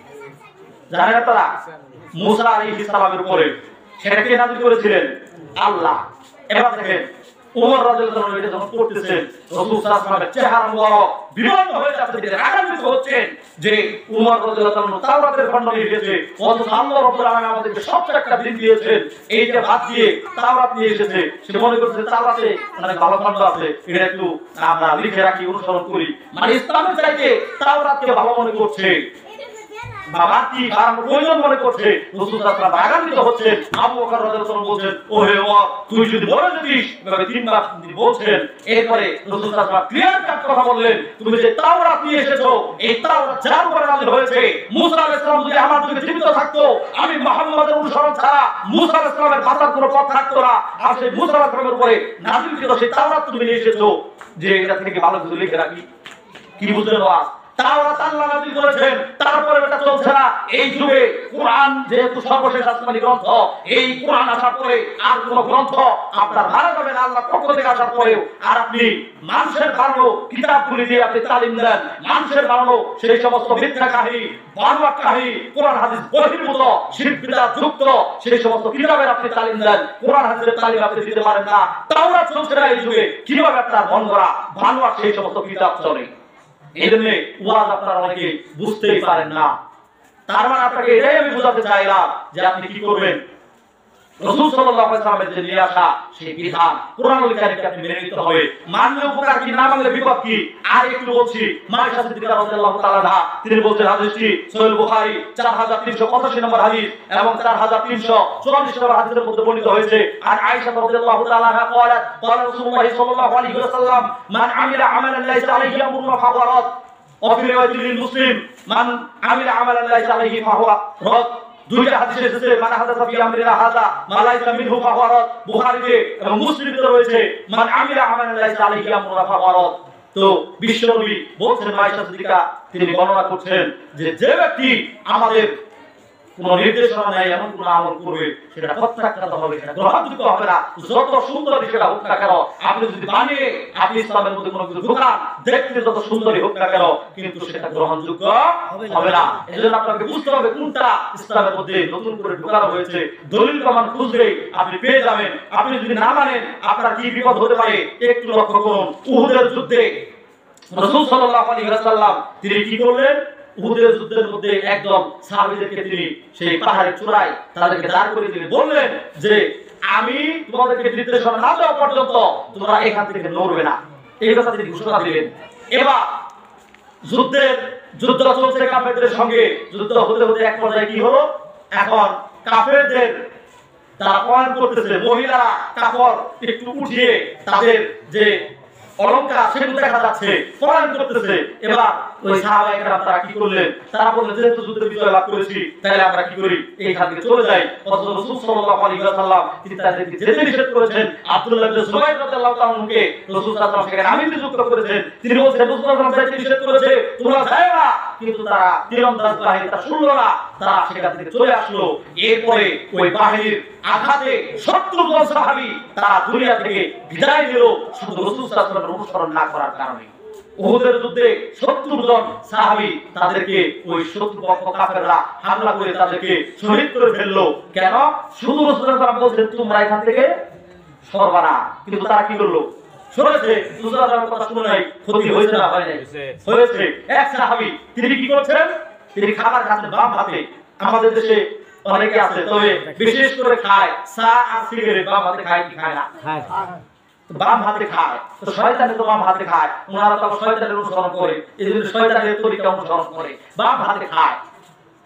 [SPEAKER 1] জানেন আপনারা? মুসা আলাইহিস সালামের উপরে। সেটা কে নাযিল করেছিলেন? আল্লাহ। এবার দেখেন ওমর রাদিয়াল্লাহু তাআলা এটা যখন পড়তেছেন রাসূল সাল্লাল্লাহু আলাইহি ওয়াসাল্লামের চেহারা মুবারক বিবর্ণ হয়ে যাচ্ছে, রাগান্বিত হচ্ছেন যে ওমর রাদিয়াল্লাহু তাআলা তাওরাতের খণ্ড নিয়ে এসেছে, অথচ আল্লাহ রাব্বুল আলামিন আমাদেরকে সবচেয়ে একটা দিন দিয়েছেন, এই যে ভাত দিয়ে তাওরাত নিয়ে এসেছে। সে মনে করছে তাওরাতে অনেক ভালো খণ্ড আছে, এটা একটু আমরা লিখে রাখি, অনুসরণ করি। মানে ইসলামের চাইতে তাওরাতকে ভালো মনে করছে, বাবাটি কারণ প্রয়োজন মনে করছে। রাসূল সাল্লাল্লাহু আলাইহি ওয়াসাল্লাম রাগান্বিত হচ্ছেন। আবু বকর রাদিয়াল্লাহু তাআলা বলেন, ও হে ওমর, তুই যদি বলে দিস, এভাবে তিনবার তিনি বলছেন। এরপরে রাসূল সাল্লাল্লাহু আলাইহি ওয়াসাল্লাম ক্লিয়ার কাট কথা বললেন, তুমি যে তাওরাত নিয়ে এসেছো, এই তাওরাত যার উপরে নাযিল হয়েছে, মুসা আলাইহিস সালাম যদি আমার যুগে জীবিত থাকতো, আমি মুহাম্মদের অনুসরণ ছাড়া মুসা আলাইহিস সালামের বাঁচার কোনো পথ থাকতো না। আর সেই মুসা আলাইহিস সালামের উপরে নাযিলকৃত সেই তাওরাত তুমি নিয়ে এসেছো, যে এটা থেকে ভালো কিছু লিখে রাখি। কি বুঝলেন? তাওরাত আল্লাহ নাযিল করেছেন, তারপরে এটা চলছে না। এই যুগে কোরআন যেহেতু সর্বশেষ আসমানি গ্রন্থ, এই কোরআন আসার পরে আর কোন গ্রন্থ আপনার মারা যাবে না আল্লাহর পক্ষ থেকে আসার পরেও। আর আপনি মানুষের বানানো কিতাবগুলি দিয়ে আপনি তালিম দেন, মানুষের বানানো সেই সমস্ত মিথ্যা কাহিনী, বানোয়া কাহিনী, কোরআন হাদিস বহির্ভূত শিরক বিদআত যুক্ত সেই সমস্ত কিতাবের আপনি তালিম দেন, কোরআন হাদিসের তালিম আপনি দিতে পারেন না। তাওরাত চলছে না এই যুগে, কিভাবে আপনার মন গড়া বানোয়া সেই সমস্ত কিতাব চলে? এই জন্য ওয়াজ আপনারা অনেকে বুঝতেই পারেন না। তার মানে আপনাকে এটাই আমি বোঝাতে চাইলাম যে আপনি কি করবেন, রাসূল সাল্লাল্লাহু আলাইহি ওয়াসাল্লামের যে নিয়ে আসা সেই বিধান কোরআনুল কারীমকে আপনি মেনে নিতে হবে। মানলে উপকার কি, না মানলে বিপদ কি। আর একটু বলছি, মায়েশা সিদ্দিকা রাদিয়াল্লাহু তাআলা আনহা তিনি বলছেন, হাদিসটি সহিহ বুখারী 4385 নম্বর হাদিস এবং 4344 নম্বর হাদিসের মধ্যে বর্ণিত হয়েছে। আর আয়েশা রাদিয়াল্লাহু তাআলা আনহা বলেন, قال রাসূলুল্লাহ সাল্লাল্লাহু আলাইহি ওয়াসাল্লাম, মান আমিলা আমালান লাইসা আলাইহি আমরুনা ফাহুয়া রাদ। وفي رواية للمسلم من عمل عملا ليس عليه فهو رد। দুইটা হাদিস এসেছে, মান হাদাসা ফি আমরিনা হাযা মা লাইসা মিনহু ফাহুয়া রাদ। বুখারীতে এবং মুসলিমে রয়েছে, মান আমিলা আমালান লাইসা আলাইহি আমরুনা ফাহুয়া রাদ। তো বিশ্বনবী বলছেন, মায়েশা সিদ্দিকা তিনি বর্ণনা করছেন যে যে ব্যক্তি আমাদের কোন নির্দেশনা নাই এমন কোন আমল করবে, সেটা প্রত্যাখ্যাত হবে, সেটা গ্রহণযোগ্য হবে না। যত সুন্দরই সেটা হোক না কেন, আপনি যদি বানিয়ে আপনি ইসলামের মধ্যে কোনো কিছু ঢোকান, দেখতে যত সুন্দরই হোক না কেন, কিন্তু সেটা গ্রহণযোগ্য হবে না। এজন্য আপনাকে বুঝতে হবে কোনটা ইসলামের মধ্যে নতুন করে ঢোকানো হয়েছে। দলিল প্রমাণ খুঁজলেই আপনি পেয়ে যাবেন। আপনি যদি না মানেন আপনার কি বিপদ হতে পারে একটু লক্ষ্য করুন। উহুদের যুদ্ধে রাসূল সাল্লাল্লাহু আলাইহি ওয়াসাল্লাম তিনি কি করলেন? উহুদের যুদ্ধের মধ্যে একদম সাহাবীদেরকে তিনি সেই পাহাড়ের চূড়ায় তাদেরকে দাঁড় করে দিয়ে বললেন যে আমি তোমাদেরকে নির্দেশনা না দেওয়া পর্যন্ত তোমরা এখান থেকে নড়বে না, এই কথা তিনি ঘোষণা দিলেন। এবার যুদ্ধ চলছে কাফেরদের সঙ্গে, যুদ্ধ হতে হতে এক পর্যায়ে কি হলো, এখন কাফেরদের তারা পয়েন্ট করতেছে, মহিলারা কাপড় একটু উঠিয়ে তাদের যে অলংকার সেগুলো দেখা যাচ্ছে, পয়েন্ট করতেছে। এবার ওই সাহাবায়ে কেরাম তারা কি করলেন? তারা বললেন, যেহেতু যুদ্ধে বিজয় লাভ করেছি তাহলে আমরা কি করি, এইখান থেকে চলে যাই। অথচ রাসূল সাল্লাল্লাহু আলাইহি ওয়াসাল্লাম তিনি তাদেরকে যেতে নিষেধ করেছেন। আব্দুল্লাহ ইবনে জুবাইর রাদিয়াল্লাহু তাআলা কে রাসূল সাল্লাল্লাহু আলাইহি ওয়াসাল্লাম সেখানে আমির নিযুক্ত করেছেন। তিনি বলছেন, রাসূল সাল্লাল্লাহু আলাইহি ওয়াসাল্লাম নিষেধ করেছে, তোমরা যাও না। কিন্তু তারা তীরন্দাজ বাহিনী তা শুনল না, তারা সেখান থেকে চলে আসলো। এরপরে ওই বাহিনীর আঘাতে 70 জন সাহাবী তারা দুনিয়া থেকে বিদায় নিল, শুধু রাসূল সাল্লাল্লাহু আলাইহি ওয়াসাল্লামের অনুসরণ না করার কারণে। উহুদের যুদ্ধে 70 জন সাহাবী তাদেরকে ওই শত্রুপক্ষ কাফেররা হামলা করে তাদেরকে শহীদ করে ফেললো। কেন? শুধু রাসূল সাল্লাল্লাহু আলাইহি ওয়াসাল্লাম বলছেন তোমরা এখান থেকে সরবা না, কিন্তু তারা কি করলো? শুনেছে, রাসূল সাল্লাল্লাহু আলাইহি ওয়াসাল্লামের কথা শুনে নাই, ক্ষতি হয়েছে না হয় নাই? হয়েছে। এক সাহাবী তিনি কি করছেন? তিনি খাবার খাচ্ছেন বাম হাতে। আমাদের দেশে অনেকে আছে, তবে বিশেষ করে খায় চা আর সিগারেট বাম হাতে খায় কি খায় না? খায়। বাম হাতে খায়, তো শয়তানে তো বাম হাতে খায়, ওনারা তো শয়তানের অনুসরণ করে, এই জন্য শয়তানের তরিকা অনুসরণ করে বাম হাতে খায়।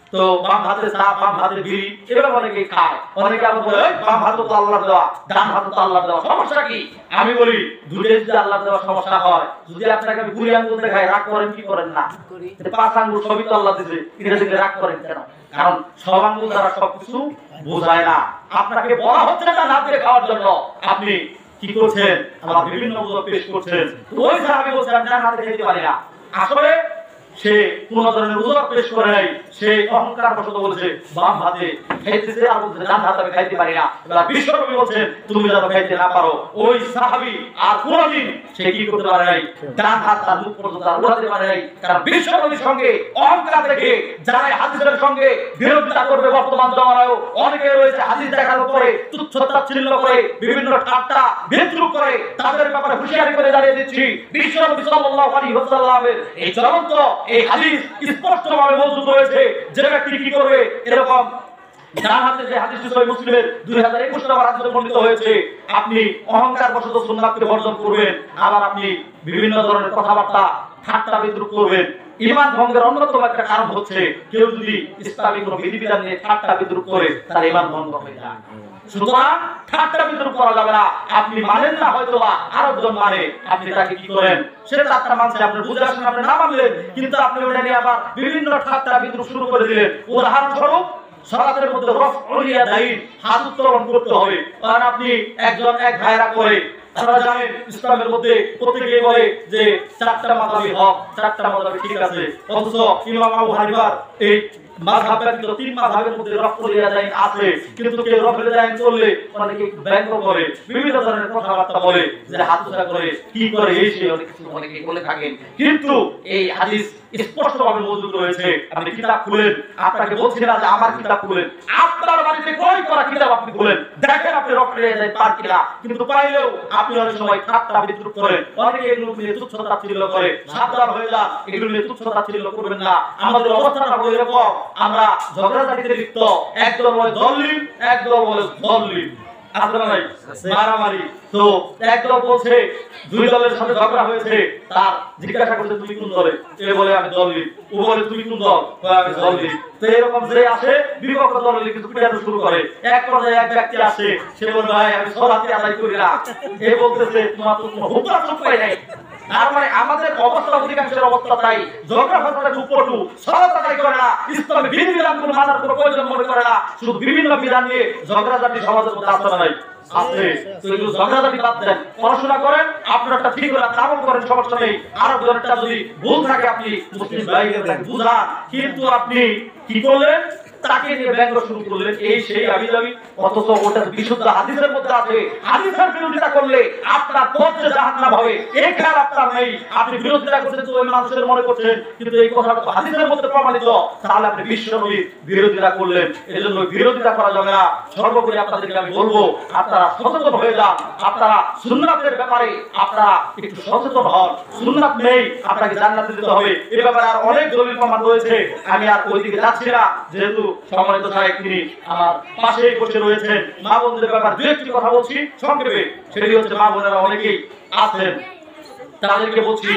[SPEAKER 1] তো বাম হাতে চা বাম হাতে বিড়ি এভাবে অনেকে খায়, অনেকে আবার বলে বাম হাতে তো আল্লাহর দেওয়া ডান হাতে তো আল্লাহর দেওয়া, সমস্যা কি? আমি বলি দুটোই যদি আল্লাহর দেওয়া সমস্যা হয়, যদি আপনাকে আমি 2 আঙ্গুল দেখাই রাগ করেন কি করেন না? 5 আঙ্গুল সবই তো আল্লাহ দিয়েছে, এটা দিকে রাগ করেন কেন? কারণ সব আঙ্গুল দ্বারা সবকিছু বোঝায় না। আপনাকে বলা হচ্ছে না হাত দিয়ে খাওয়ার জন্য, আপনি কি করছেন? আবার বিভিন্ন উদ্যোগ পেশ করছেন। ওই সাহাবী বলছেন আমি ডান হাতে খেতে পারি না, আসলে সে কোন ধরনের উদ্যোগ পেশ করে নাই, সে অহংকার বশত বলেছে বাম হাতে খাইতেছে আর বলছে ডান হাতে আমি খাইতে পারি না। এবার বিশ্বনবী বলছেন তুমি যেন খাইতে না পারো। ওই সাহাবী আর কোনদিন সে কি করতে পারে নাই, ডান হাত তার মুখ পর্যন্ত উঠাতে পারে নাই। কারণ বিশ্বনবীর সঙ্গে অহংকার দেখে যারা হাদিসের সঙ্গে বিরোধিতা করবে, বর্তমান জমানায়ও অনেকে রয়েছে হাদিস দেখার পরে তুচ্ছ-তাচ্ছিল্য করে বিভিন্ন ঠাট্টা বিদ্রূপ করে, তাদের ব্যাপারে হুঁশিয়ারি করে জানিয়ে দিচ্ছি বিশ্বনবী সাল্লাল্লাহু আলাইহি ওয়াসাল্লামের এই চলন্ত এই হাদিস স্পষ্টভাবে মওজুদ রয়েছে যে ব্যক্তি কি করবে এরকম ডান হাতে, যে হাদিসটি সহিহ মুসলিমের 2021 নম্বর হাদিসে বর্ণিত হয়েছে, আপনি অহংকার বশত সুন্নাতকে বর্জন করবেন, আবার আপনি বিভিন্ন ধরনের কথাবার্তা ঠাট্টা বিদ্রূপ করবেন। ঈমান ভঙ্গের অন্যতম একটা কারণ হচ্ছে কেউ যদি ইসলামিক কোনো বিধিবিধান নিয়ে ঠাট্টা বিদ্রূপ করে তার ঈমান ভঙ্গ হয়ে যায়। সুতরাং ঠাট্টা বিদ্রূপ করা যাবে না। আপনি মানেন না হয়তো বা আরেকজন মানে, আপনি তাকে কি করেন, সে চারটা মানছে, আপনি বুঝে আসেন আপনি না মানলেন, কিন্তু আপনি ওটা নিয়ে আবার বিভিন্ন ঠাট্টা বিদ্রূপ শুরু করে দিলেন। উদাহরণস্বরূপ সালাতের মধ্যে রফউল ইয়াদাইন হাত উত্তোলন করতে হবে, কারণ আপনি একজন এক ভাইরা করে আপনারা জানেন ইসলামের মধ্যে প্রত্যেকেই বলে যে 4টা মাযহাবই হক, 4টা মাযহাবই ঠিক আছে, অথচ ইমাম আবু হানিফার এই মাযহাব ব্যতীত 3 মাযহাবের মধ্যে রফউল ইয়াদাইন আছে, কিন্তু কেউ রফউল ইয়াদাইন করলে অনেকে ব্যঙ্গ করে, বিভিন্ন ধরনের কথাবার্তা বলে যে হাত উঁচা করে কি করে এই সেই অনেক কিছু অনেকে বলে থাকেন। কিন্তু এই হাদিস স্পষ্টভাবে মওজুদ রয়েছে। আপনি কিতাব খুলেন, আপনাকে বলছি না যে আমার কিতাব খুলেন, আপনার বাড়িতে ক্রয় করা কিতাব আপনি খুলেন, দেখেন আপনি রফউল ইয়াদাইন পার কিনা। কিন্তু পাইলেও আপনি অনেক সময় ঠাট্টা বিদ্রূপ করেন, অনেকে এগুলো নিয়ে তুচ্ছ-তাচ্ছিল্য করে। সাবধান হয়ে যান, এগুলো নিয়ে তুচ্ছ-তাচ্ছিল্য করবেন না। আমাদের অবস্থাটা হলো এরকম, আমরা ঝগড়াঝাটিতে লিপ্ত, একদল বলে দলিল, একদল বলে দলিল, আছে না নাই মারামারি। তো একদল বলছে 2 দলের সাথে ঝগড়া হয়েছে, তার জিজ্ঞাসা করছে তুমি কোন দলে, এ বলে আমি দলিল, ও বলে তুমি কোন দল, আমি দলিল। তো এরকম যে আসে বিপক্ষ দলের কিন্তু পিটানো শুরু করে। এক পর্যায়ে এক ব্যক্তি আসে, সে বলে ভাই আমি সালাতে আদায় করি না, এ বলতেছে তোমার তো কোনো হুকুম পাই নাই। তার মানে আমাদের অবস্থা অধিকাংশের অবস্থা তাই, ঝগড়া ফাসাদে উপটু সালাত আদায় করে না, ইসলামের বিধিবিধানগুলো মানার কোনো প্রয়োজন মনে করে না, শুধু বিভিন্ন বিধান নিয়ে ঝগড়াঝাটি সমাজের মধ্যে আসে না নাই আছে। তো এগুলো ঝগড়াঝাটি বাদ দেন, পড়াশোনা করেন, আপনারটা ঠিক হলে আপনি আমল করেন, সমস্যা নেই। আর একজনেরটা যদি ভুল থাকে আপনি মুসলিম ভাইকে বুঝান, কিন্তু আপনি কি করলেন, তাকে নিয়ে ব্যঙ্গ শুরু করলেন, এই সেই আবিদাবি, অথচ ওটা বিশুদ্ধ হাদিসের মধ্যে আছে। হাদিসের বিরোধিতা করলে আপনার পথ যে জাহান্নাম হবে এই খেয়াল আপনার নেই। আপনি বিরোধিতা করছেন তো ওই মানুষের মনে করছেন, কিন্তু এই কথাটা তো হাদিসের মধ্যে প্রমাণিত, তাহলে আপনি বিশ্বনবীর বিরোধিতা করলেন। এজন্য বিরোধিতা করা যাবে না। সর্বোপরি আপনাদেরকে আমি বলবো আপনারা সচেতন হয়ে যান, আপনারা সুন্নাতের ব্যাপারে আপনারা একটু সচেতন হন। সুন্নাত নেই, আপনাকে জান্নাতে যেতে হবে, এই ব্যাপারে আর অনেক দলিল প্রমাণ রয়েছে। আমি আর ওইদিকে যাচ্ছি না, যেহেতু সম্মানিত সাহেব তিনি আমার পাশেই বসে রয়েছেন। মা বোনদের ব্যাপারে দু একটি কথা বলছি সংক্ষেপে, সেটি হচ্ছে মা বোনেরা অনেকেই আছেন, তাদেরকে বলছি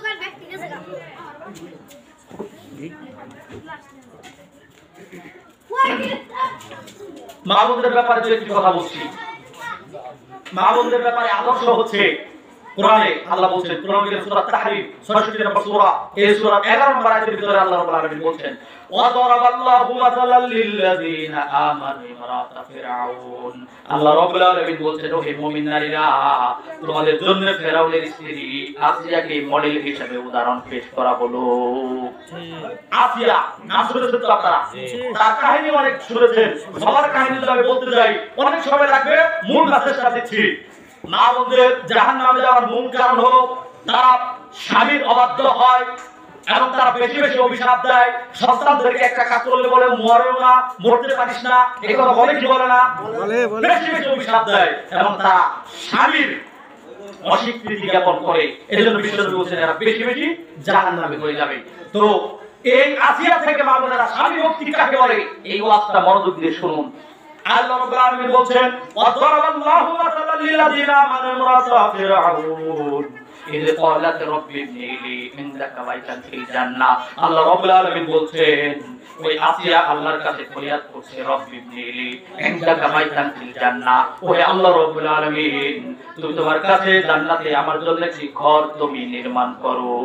[SPEAKER 1] মা বোনদের ব্যাপারে দু একটি কথা বলছি। মা বোনদের ব্যাপারে আদর্শ হচ্ছে কোরআনে আল্লাহ বলছেন, কোরআনের সূরা তাহরিম 66 নম্বর সূরা, এই সূরার 11 নম্বর আয়াতের ভিতরে আল্লাহ রাব্বুল আলামিন বলছেন ওয়া দারাবাল্লাহু মাসালাল লিল্লাযিনা আমানু ইমরাতা ফিরআউন। আল্লাহ রাব্বুল আলামিন বলছেন ও হে মুমিন নারীরা, তোমাদের জন্য ফেরাউনের স্ত্রী আসিয়াকে মডেল হিসেবে উদাহরণ পেশ করা হলো। আসিয়া নাম শুনেছেন তো আপনারা, তার কাহিনী অনেক শুনেছেন, সবার কাহিনী যদি আমি বলতে যাই অনেক সময় লাগবে, মূল মেসেজটা দিচ্ছি। মা বোনদের জাহান্নামে যাওয়ার মূল কারণ হলো তারা স্বামীর অবাধ্য হয় এবং তারা বেশি বেশি অভিশাপ দেয়। সন্তানদেরকে একটা কাজ করলে বলে মরেও না, মরতে পারিস না, এই কথা বলে কি বলে না, বেশি বেশি অভিশাপ দেয় এবং তারা স্বামীর অস্বীকৃতি জ্ঞাপন করে। এজন্য বিশ্বনবী বলেছেন এরা বেশি বেশি জাহান্নামে হয়ে যাবে। তো এই আসিয়া থেকে মা বোনেরা স্বামী ভক্তি কাকে বলে, এই ওয়াজটা মনোযোগ দিয়ে শুনুন। আল্লাহ রাব্বুল আলামিন বলেন ওয়া দারাবাল্লাহু মাসালাল লিল্লাযিনা আমানু ইমরাতা ফিরআউন। ইয ক্বালাত রাব্বি ইবনি লি ইনদাকা বাইতান ফিল জান্নাহ। আল্লাহ রাব্বুল আলামিন বলছেন ওই আসিয়া আল্লাহর কাছে ফরিয়াদ করছে, রব্বি ইবনি লি ইনদাকা বাইতান ফিল জান্নাহ, ওহে আল্লাহ রাব্বুল আলামিন তুমি তোমার কাছে জান্নাতে আমার জন্য একটি ঘর তুমি নির্মাণ করো।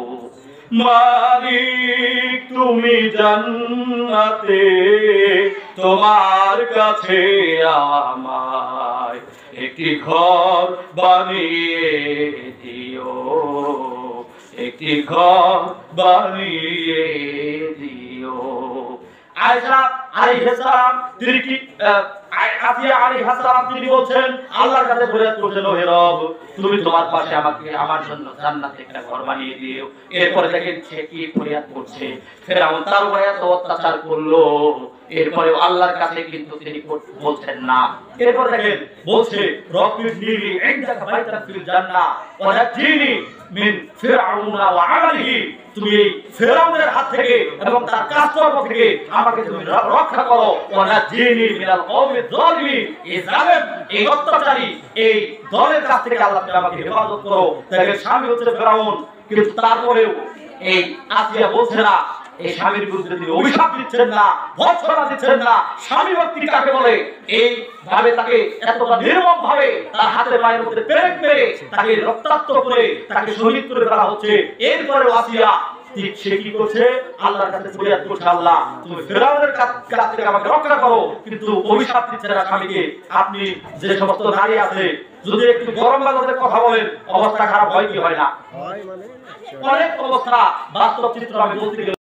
[SPEAKER 1] মালিক তুমি জান্নাতে তোমার কাছে আমায় একটি ঘর বানিয়ে দিও, একটি ঘর বানিয়ে দিও। আয়েশা আলাইহিস সালাম তিনি কি আসিয়া আলাইহিস সালাম তিনি বলছেন আল্লাহর কাছে ফরিয়াদ করছেন, ও হে রব তুমি তোমার পাশে আমাকে আমার জন্য জান্নাতে একটা ঘর বানিয়ে দিও। এরপরে দেখেন সে কি ফরিয়াদ করছে, ফেরাউন তার উপরে এত অত্যাচার করলো, এরপরে আল্লাহর কাছে কিন্তু তিনি বলছেন না। এরপরে দেখেন বলছে রব্বি ইবনি লি ইনদাকা বাইতান ফিল জান্নাহ ওয়া নাজিনি মিন ফিরআউনা ওয়া আমালিহি, তুমি এই ফেরাউনের হাত থেকে এবং তার কাজকর্ম থেকে আমাকে তুমি রক্ষা করো। ওয়া নাজিনি মিনাল কওমিজ যালিমিন, এই জালেম এই অত্যাচারী এই দলের কাছ থেকে আল্লাহ তাআলা আমাকে হেফাজত করো। দেখেন স্বামী হচ্ছে ফেরাউন, কিন্তু তারপরেও এই আসিয়া বলছে না, এই স্বামীর বিরুদ্ধে তিনি অভিশাপ দিচ্ছেন না, ভৎসনা দিচ্ছেন না। স্বামী ভক্তি কাকে বলে? এই ভাবে তাকে এতটা নির্মম ভাবে তার হাতে পায়ের মধ্যে পেরেক মেরে তাকে রক্তাক্ত করে তাকে শহীদ করে ফেলা হচ্ছে। এরপরেও আসিয়া ঠিক সে কি করছে? আল্লাহর কাছে ফরিয়াদ করছে, আল্লাহ তুমি ফেরাউনের কাছ থেকে আমাকে রক্ষা করো, কিন্তু অভিশাপ দিচ্ছে না স্বামীকে। আপনি যে সমস্ত নারী আছে যদি একটু গরম বাজারে কথা বলেন অবস্থা খারাপ হয় কি হয় না? অনেক অবস্থা বাস্তব চিত্র আমি বলতে গেলে